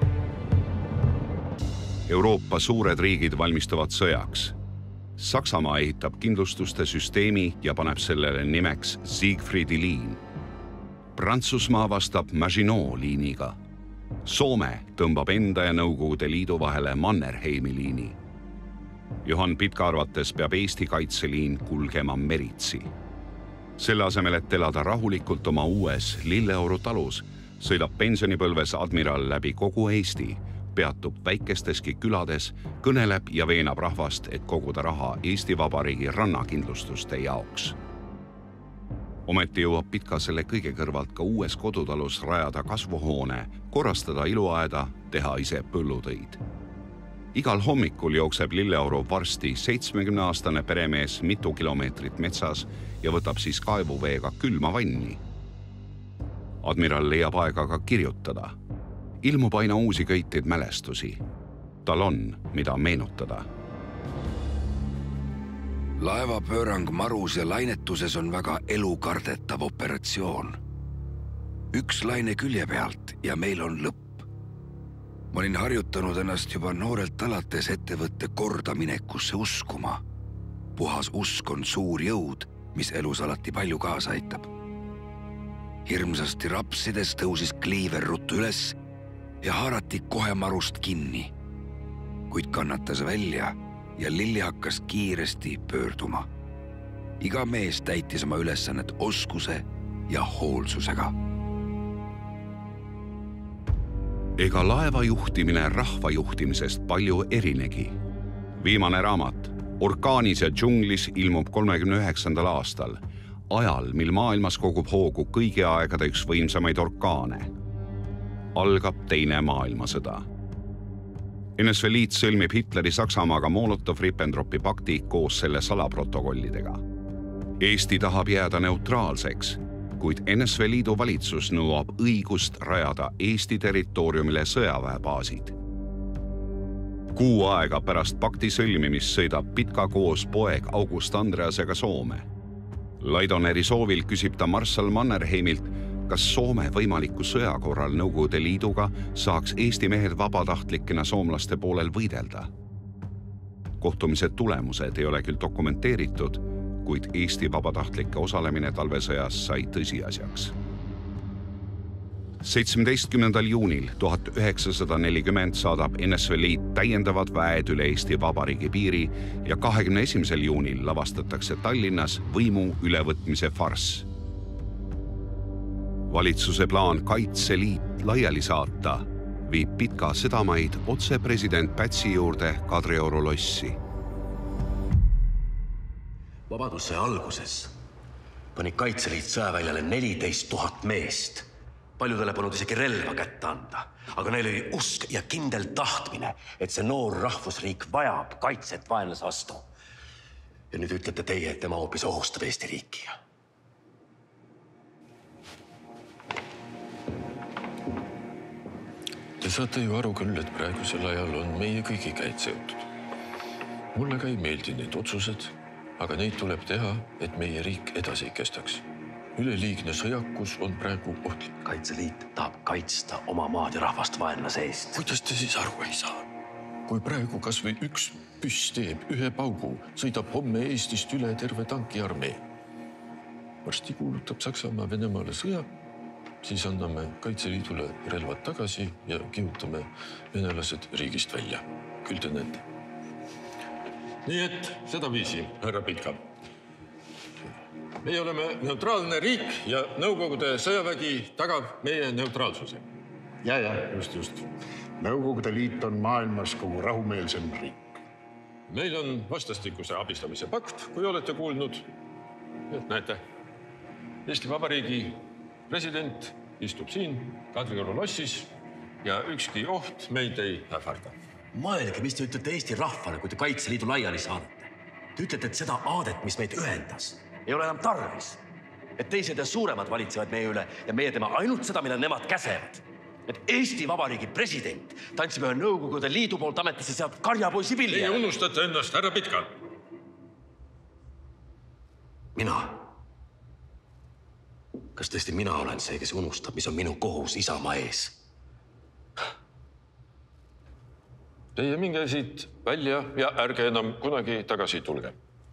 Euroopa suured riigid valmistuvad sõjaks. Saksamaa ehitab kindlustuste süsteemi ja paneb sellele nimeks Siegfriedi liin. Prantsusmaa vastab Maginot liiniga. Soome tõmbab enda ja Nõukogude Liidu vahele Mannerheimi liini. Johan Pitka arvates peab Eesti kaitseliin kulgema meritsi. Selle asemel, et elada rahulikult oma uues Lilleoru talus, sõidab pensionipõlves admiral läbi kogu Eesti, peatub väikesteski külades, kõneleb ja veenab rahvast, et koguda raha Eesti Vabariigi rannakindlustuste jaoks. Ometi jõuab Pitka selle kõige kõrvalt ka uues kodutalus rajada kasvuhoone, korrastada iluaeda, teha ise põllutöid. Igal hommikul jookseb Lilleoru varsti seitsmekümne-aastane peremees mitu kilomeetrit metsas ja võtab siis kaevuveega külma vanni. Admiral leiab aega ka kirjutada. Ilmub aina uusi köiteid mälestusi. Tal on, mida meenutada. Laevapöörang marus ja lainetuses on väga elukardetav operatsioon. Üks laine külje pealt ja meil on lõpp. Ma olin harjutanud ennast juba noorelt alates ettevõtte kordaminekusse uskuma. Puhas usk on suur jõud, mis elus alati palju kaasa aitab. Hirmsasti rapsides tõusis kliiver ruttu üles ja haarati kohe marust kinni. Kuid kannatas välja ja Lilli hakkas kiiresti pöörduma. Iga mees täitis oma ülesannet oskuse ja hoolsusega. Ega laeva juhtimine rahva juhtimisest palju erinegi. Viimane raamat Orkaanis ja džunglis ilmub kolmekümne üheksandal aastal, ajal, mil maailmas kogub hoogu kõigi aegade üks võimsamaid orkaane. Algab teine maailmasõda. N S V Liit sõlmib Hitleri Saksamaaga Molotov-Ribbentropi pakti koos selle salaprotokollidega. Eesti tahab jääda neutraalseks, kuid N S V Liidu valitsus nõuab õigust rajada Eesti territooriumile sõjaväebaasid. Kuu aega pärast pakti sõlmimist sõidab Pitka koos poeg August Andreasega Soome. Laidoneri soovil küsib ta marssal Mannerheimilt, kas Soome võimaliku sõja korral Nõukogude Liiduga saaks Eesti mehed vabatahtlikena soomlaste poolel võidelda. Kohtumise tulemused ei ole küll dokumenteeritud, kuid Eesti vabatahtlike osalemine talvesõjas sai tõsiasjaks. seitsmeteistkümnendal juunil tuhat üheksasada nelikümmend saadab N S V Liit täiendavad väed üle Eesti Vabariigi piiri ja kahekümne esimesel juunil lavastatakse Tallinnas võimu ülevõtmise farss. Valitsuse plaan Kaitseliit laiali saata viib Pitka sedamaid otse president Pätsi juurde Kadrioru lossi. Vabadussõja alguses pani Kaitseliit sõjaväljale neliteist tuhat meest. Paljudele polnud isegi relva kätte anda, aga neil oli usk ja kindel tahtmine, et see noor rahvusriik vajab kaitset vaenlase vastu. Ja nüüd ütlete teie, et tema hoopis ohustab Eesti riiki. Te saate ju aru küll, et praegusel ajal on meie kõigi käid seotud. Mulle ka ei meeldi need otsused, aga neid tuleb teha, et meie riik edasi ei kestaks. Üleliigne sõjakus on praegu ohtlik. Kaitseliit tahab kaitsta oma maad ja rahvast vaenlase eest. Kuidas te siis aru ei saa? Kui praegu kas või üks püss teeb ühe paugu, sõidab homme Eestist üle terve tankiarmee. Varsti kuulutab Saksamaa Venemaale sõja siis anname Kaitseliidule relvad tagasi ja kihutame venelased riigist välja. Küll te näete. Nii et seda viisi, härra Pitka. Meie oleme neutraalne riik ja Nõukogude sõjavägi tagab meie neutraalsuse. Ja, ja, just, just. Nõukogude Liit on maailmas kogu rahumeelsem riik. Meil on vastastikuse abistamise pakt, kui olete kuulnud. Et näete, Eesti Vabariigi president istub siin Kadrioru lossis ja ükski oht meid ei ähvarda. Mõelge, mis te ütlete Eesti rahvale, kui te Kaitseliidu laiali saadate. Te ütlete, et seda aadet, mis meid ühendas, ei ole enam tarvis. Et teised ja suuremad valitsevad meie üle ja meie teeme ainult seda, mille nemad käsevad. Et Eesti Vabariigi president tantsib ühe Nõukogude Liidu poolt ametisse sealt karjapoisi pilli. Ei unustate ennast, härra Pitkal. Mina? Kas tõesti mina olen see, kes unustab, mis on minu kohus isamaa ees? Teie minge siit välja ja ärge enam kunagi tagasi tulge.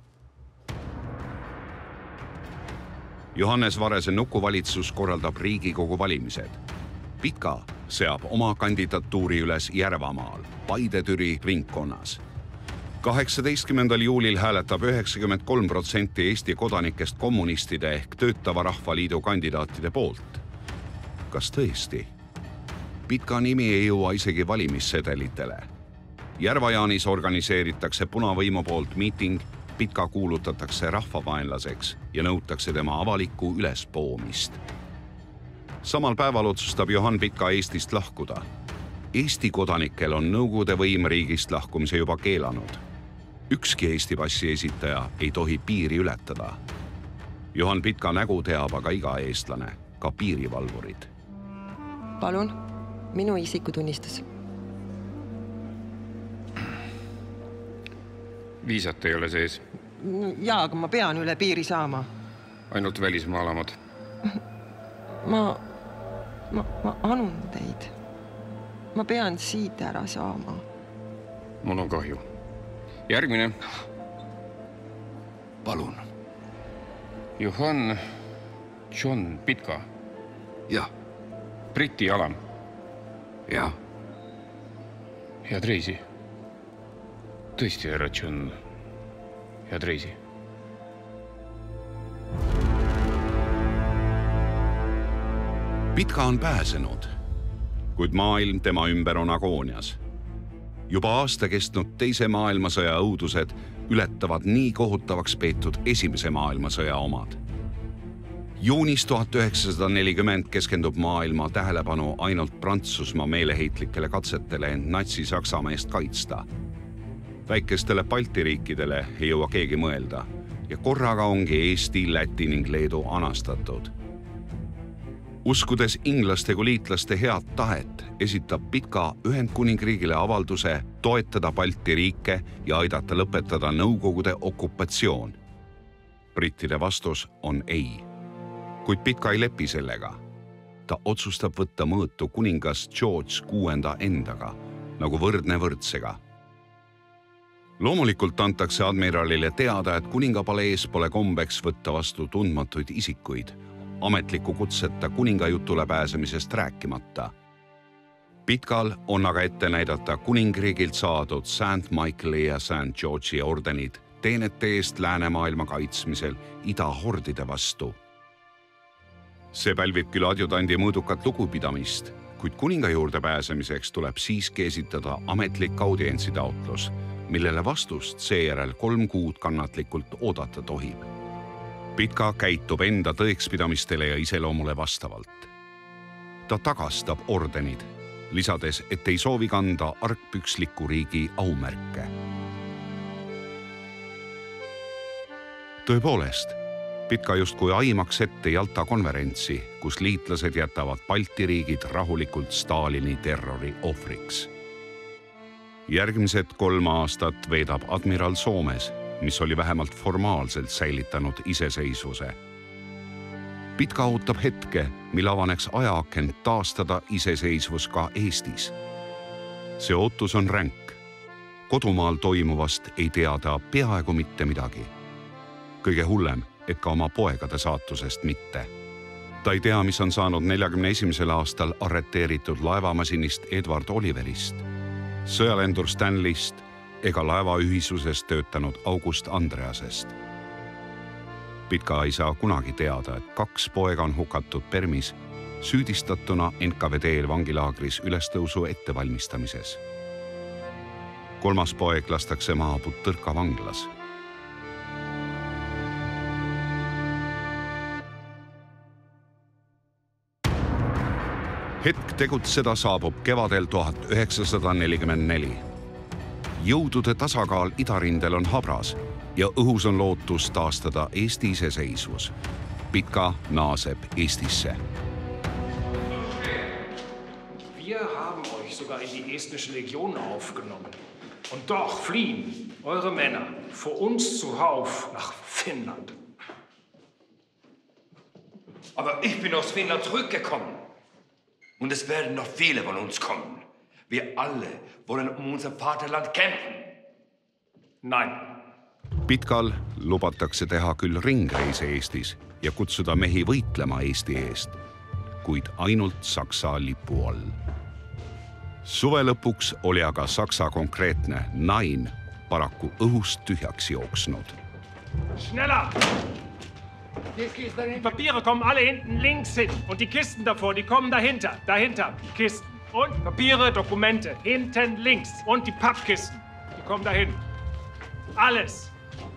Johannes Varese nukuvalitsus korraldab Riigikogu valimised. Pitka seab oma kandidatuuri üles Järvamaal, Paide-Türi ringkonnas. kaheksateistkümnendal juulil hääletab üheksakümmend kolm protsenti Eesti kodanikest kommunistide ehk Töötava Rahvaliidu kandidaatide poolt. Kas tõesti? Pitka nimi ei jõua isegi valimissedelitele. Järvajaanis organiseeritakse punavõimu poolt miiting, Pitka kuulutatakse rahvavaenlaseks ja nõutakse tema avalikku ülespoomist. Samal päeval otsustab Johan Pitka Eestist lahkuda. Eesti kodanikel on Nõukogude võim riigist lahkumise juba keelanud. Ükski Eesti passi esitaja ei tohi piiri ületada. Johan Pitka nägu teab aga iga eestlane, ka piirivalvurid. Palun, minu isikutunnistus. Viisat ei ole sees. Jaa, aga ma pean üle piiri saama. Ainult välismaalamad. Ma, ma, ma anun teid. Ma pean siit ära saama. Mul on kahju. Järgmine. Palun. Johan John Pitka. Jah. Briti alam. Jah. Head reisi. Tõesti, härra John. Head reisi. Pitka on pääsenud, kuid maailm tema ümber on agoonias. Juba aasta kestnud teise maailmasõja õudused ületavad nii kohutavaks peetud esimese maailmasõja omad. Juunis tuhat üheksasada nelikümmend keskendub maailma tähelepanu ainult Prantsusmaa meeleheitlikele katsetele end natsi-Saksameest kaitsta. Väikestele Balti riikidele ei jõua keegi mõelda ja korraga ongi Eesti, Läti ning Leedu anastatud. Uskudes inglaste kui liitlaste head tahet, esitab Pitka Ühendkuningriigile avalduse toetada Balti riike ja aidata lõpetada Nõukogude okupatsioon. Brittide vastus on ei. Kuid Pitka ei lepi sellega. Ta otsustab võtta mõõtu kuningas George kuuenda endaga, nagu võrdne võrdsega. Loomulikult antakse admiralile teada, et kuningapalees pole kombeks võtta vastu tundmatuid isikuid, ametliku kutseta kuningajutule pääsemisest rääkimata. Pitkal on aga ette näidata kuningriigilt saadud Saint Michaeli ja Saint George'i ordenid teenete eest läänemaailma kaitsmisel idahordide vastu. See pälvib küll adjutandi mõõdukat lugupidamist, kuid kuninga juurde pääsemiseks tuleb siiski esitada ametlik audientsitaotlus, millele vastust seejärel kolm kuud kannatlikult oodata tohib. Pitka käitub enda tõekspidamistele ja iseloomule vastavalt. Ta tagastab ordenid, lisades, et ei soovi kanda argpüksliku riigi aumärke. Tõepoolest, Pitka justkui aimaks ette Jalta konverentsi, kus liitlased jätavad Balti riigid rahulikult Stalini terrori ohvriks. Järgmised kolm aastat veedab admiral Soomes, mis oli vähemalt formaalselt säilitanud iseseisvuse. Pitka ootab hetke, mil avaneks ajaaken taastada iseseisvus ka Eestis. See ootus on ränk. Kodumaal toimuvast ei tea ta peaaegu mitte midagi. Kõige hullem, et ka oma poegade saatusest mitte. Ta ei tea, mis on saanud neljakümne esimesel aastal arreteeritud laevamasinist Edward Oliverist, sõjalendur Stanleyst ega laevaühisuses töötanud August Andreasest. Pitka ei saa kunagi teada, et kaks poega on hukatud Permis süüdistatuna N K V D vangilaagris ülestõusu ettevalmistamises. Kolmas poeg lastakse maha Butõrka vanglas. Hetk tegutseda saabub kevadel tuhat üheksasada nelikümmend neli. Jõudude tasakaal idarindel on habras ja õhus on lootus taastada Eesti iseseisvus. Pitka naaseb Eestisse. Wir haben euch sogar in die estnische Legion aufgenommen. Und doch fliehen eure Männer vor uns zuhauf nach Finnland. Aber ich bin aus Finnland zurückgekommen. Und es werden noch viele von uns kommen. Wir alle wollen um unser Vaterland kämpfen. Nein. Pitkal lubatakse teha küll ringreise Eestis ja kutsuda mehi võitlema Eesti eest, kuid ainult Saksa lipu all. Suve lõpuks oli aga Saksa konkreetne Nein paraku õhust tühjaks jooksnud. Schneller! Die Papiere kommen alle hinten links hin und die Kisten davor, die kommen dahinter. Dahinter, die Kisten. Und Papiere, Dokumente, hinten links. Und die Pappkisten, die kommen dahin. Alles.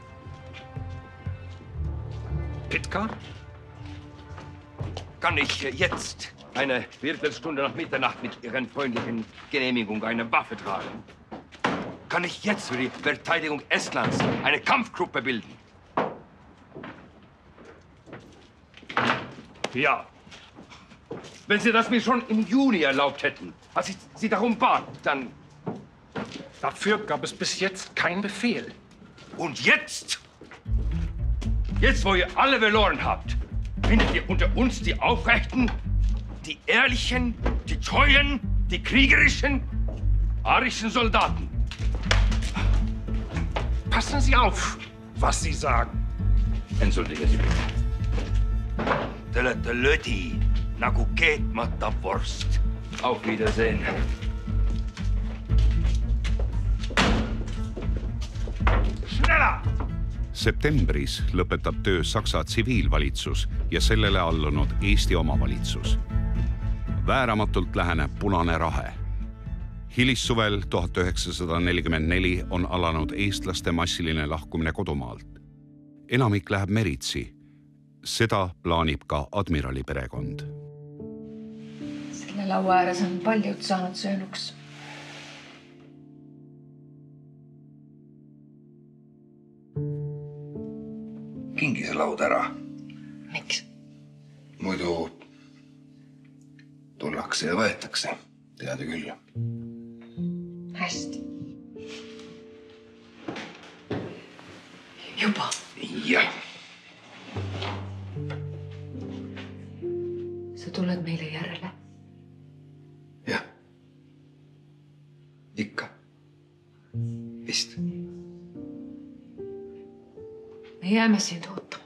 Pitka? Kann ich jetzt eine Viertelstunde nach Mitternacht mit Ihren freundlichen Genehmigung eine Waffe tragen? Kann ich jetzt für die Verteidigung Estlands eine Kampfgruppe bilden? Ja. Wenn Sie das mir schon im Juni erlaubt hätten, als ich Sie darum bat, dann... Dafür gab es bis jetzt keinen Befehl. Und jetzt? Jetzt, wo ihr alle verloren habt, findet ihr unter uns die Aufrechten, die Ehrlichen, die Treuen, die kriegerischen, arischen Soldaten. Passen Sie auf, was Sie sagen. Entschuldige Sie bitte. Te olete lödi nagu keetmata vorst. Auf Wiedersehen. Schneller! Septembris lõpetab töö Saksa tsiviilvalitsus ja sellele allunud Eesti omavalitsus. Vääramatult läheneb punane rahe. Hilissuvel tuhat üheksasada nelikümmend neli on alanud eestlaste massiline lahkumine kodumaalt. Enamik läheb meritsi. Seda plaanib ka admirali perekond. Selle laua ääres on paljud saanud söönuks. Kingi see laud ära. Miks? Muidu tullakse ja võetakse. Tead ju küll. Hästi. Juba? Jah. Sa tuled meile järele? Jah. Ikka. Vist. Me jääme sind ootama.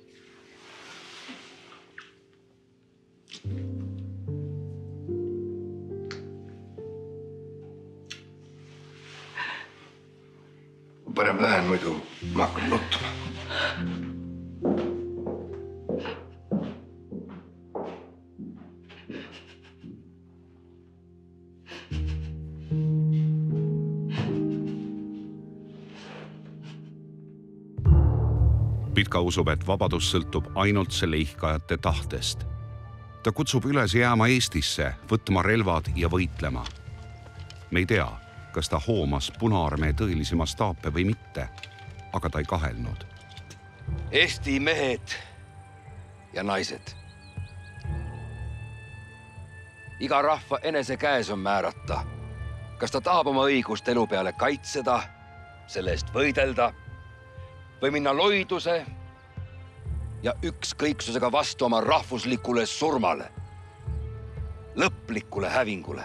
Parem lähen, muidu ma hakkan nuttuma. Pitka usub, et vabadus sõltub ainult selle ihkajate tahtest. Ta kutsub üles jääma Eestisse, võtma relvad ja võitlema. Me ei tea, kas ta hoomas Punaarmee tõelisi mastaape või mitte, aga ta ei kahelnud. Eesti mehed ja naised. Iga rahva enese käes on määrata, kas ta tahab oma õigust elu peale kaitseda, selle eest võidelda või minna loiduse ja ükskõiksusega vastu oma rahvuslikule surmale, lõplikule hävingule.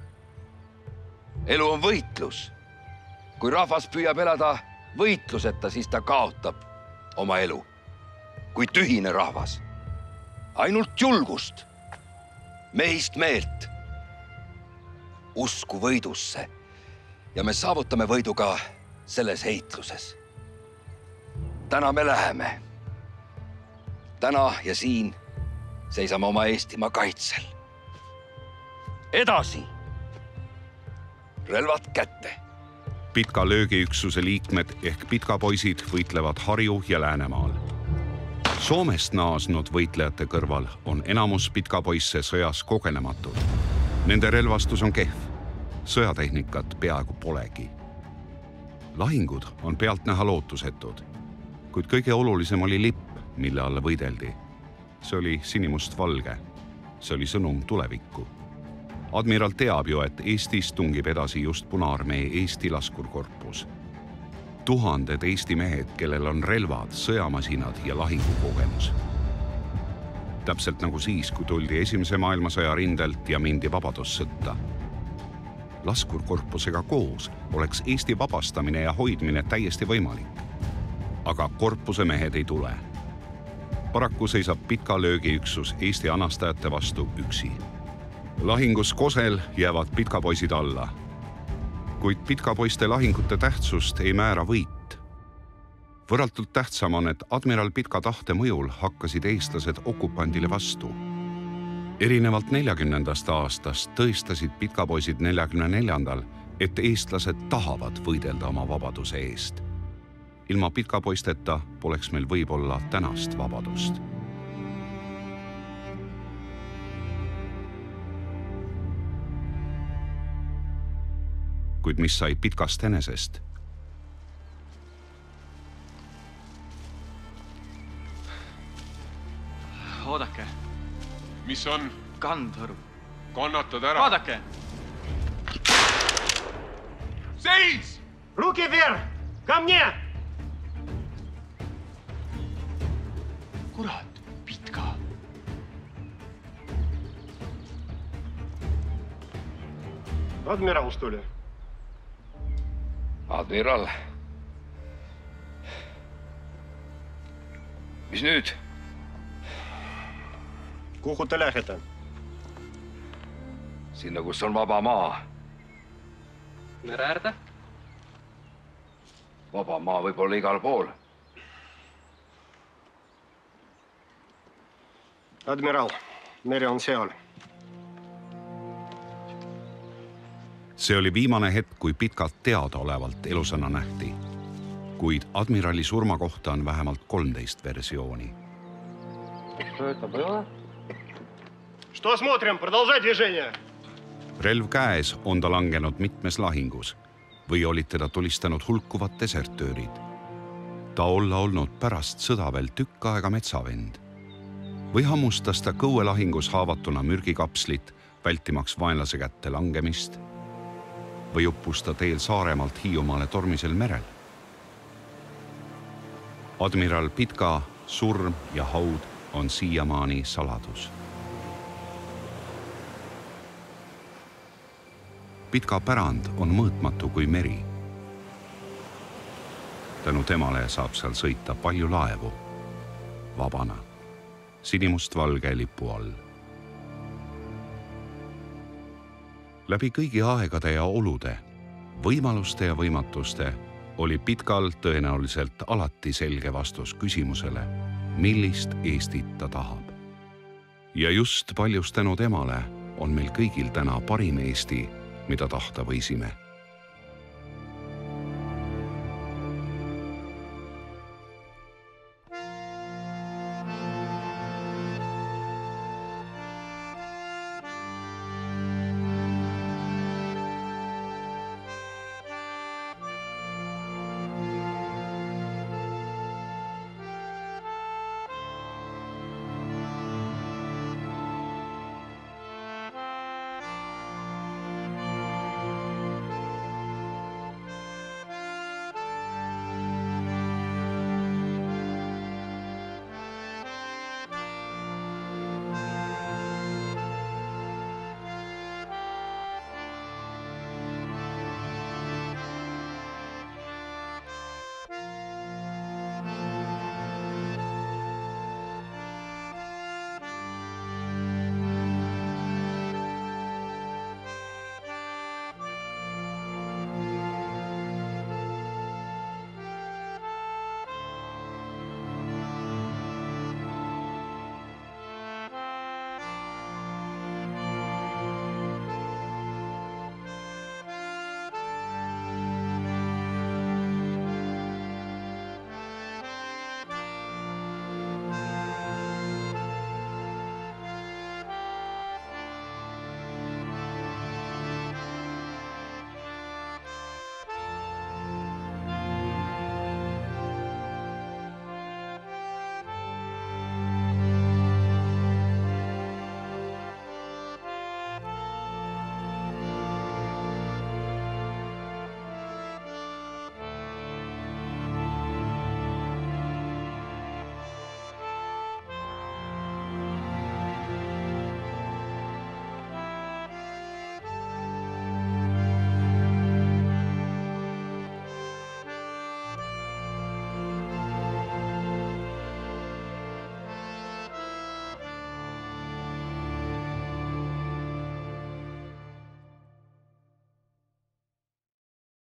Elu on võitlus. Kui rahvas püüab elada võitluseta, siis ta kaotab oma elu kui tühine rahvas. ainult julgust, mehist meelt, usku võidusse ja me saavutame võidu ka selles heitluses. Täna me läheme. Täna ja siin seisame oma Eestimaa kaitsel. Edasi. Relvad kätte. Pitka löögiüksuse liikmed ehk pitkapoisid võitlevad Harju ja Läänemaal. Soomest naasnud võitlejate kõrval on enamus pitkapoisse sõjas kogenematud. Nende relvastus on kehv. Sõjatehnikat peaaegu polegi. Lahingud on pealtnäha lootusetud, kuid kõige olulisem oli lipp, mille alla võideldi. See oli sinimust-valge. See oli sõnum tulevikku. Admiral teab ju, et Eestis tungib edasi just Punaarmee Eesti laskurkorpus. Tuhanded Eesti mehed, kellel on relvad, sõjamasinad ja lahingukogemus. Täpselt nagu siis, kui tuldi esimese maailmasõja rindelt ja mindi vabadussõtta. Laskurkorpusega koos oleks Eesti vabastamine ja hoidmine täiesti võimalik. Aga korpuse mehed ei tule. Paraku seisab Pitka löögiüksus Eesti anastajate vastu üksi. Lahingus Kosel jäävad pitkapoisid alla. Kuid pitkapoiste lahingute tähtsust ei määra võit. Võrratult tähtsam on, et admiral Pitka tahte mõjul hakkasid eestlased okupandile vastu. Erinevalt neljakümnendast aastast tõestasid pitkapoisid neljakümne neljandal, et eestlased tahavad võidelda oma vabaduse eest. Ilma pitkapoisteta poleks meil võib-olla tänast vabadust. Kuid mis sai Pitkast enesest? Oodake. Mis on? Kandvaru. Kannatad ära. Vaadake. Seis! Руки вверх! Ко мне! Kurat, Pitka. Admiral, что ли? Admiral. Mis nüüd? Kuhu te lähete? Sinna, kus on vaba maa. Mere äärde? Vaba maa võib olla igal pool. Admiral, meri on seal. See oli viimane hetk, kui Pitkat teadaolevalt elusana nähti. Kuid admirali surma kohta on vähemalt kolmteist versiooni. Что смотрим? Продолжай движение. Relv käes on ta langenud mitmes lahingus või olid teda tulistanud hulkuvad desertöörid. Ta olla olnud pärast sõda veel tükk aega metsavend. Või hammustas ta kõuelahingus haavatuna mürgikapslit, vältimaks vaenlase kätte langemist? Või uppus ta teel Saaremaalt Hiiumaale tormisel merel? Admiral Pitka surm ja haud on siiamaani saladus. Pitka pärand on mõõtmatu kui meri. Tänu temale saab seal sõita palju laevu, vabana, sinimust-valge lipu all. Läbi kõigi aegade ja olude, võimaluste ja võimatuste oli Pitkal tõenäoliselt alati selge vastus küsimusele, millist Eestit ta tahab. Ja just paljus tänu temale on meil kõigil täna parim Eesti, mida tahta võisime.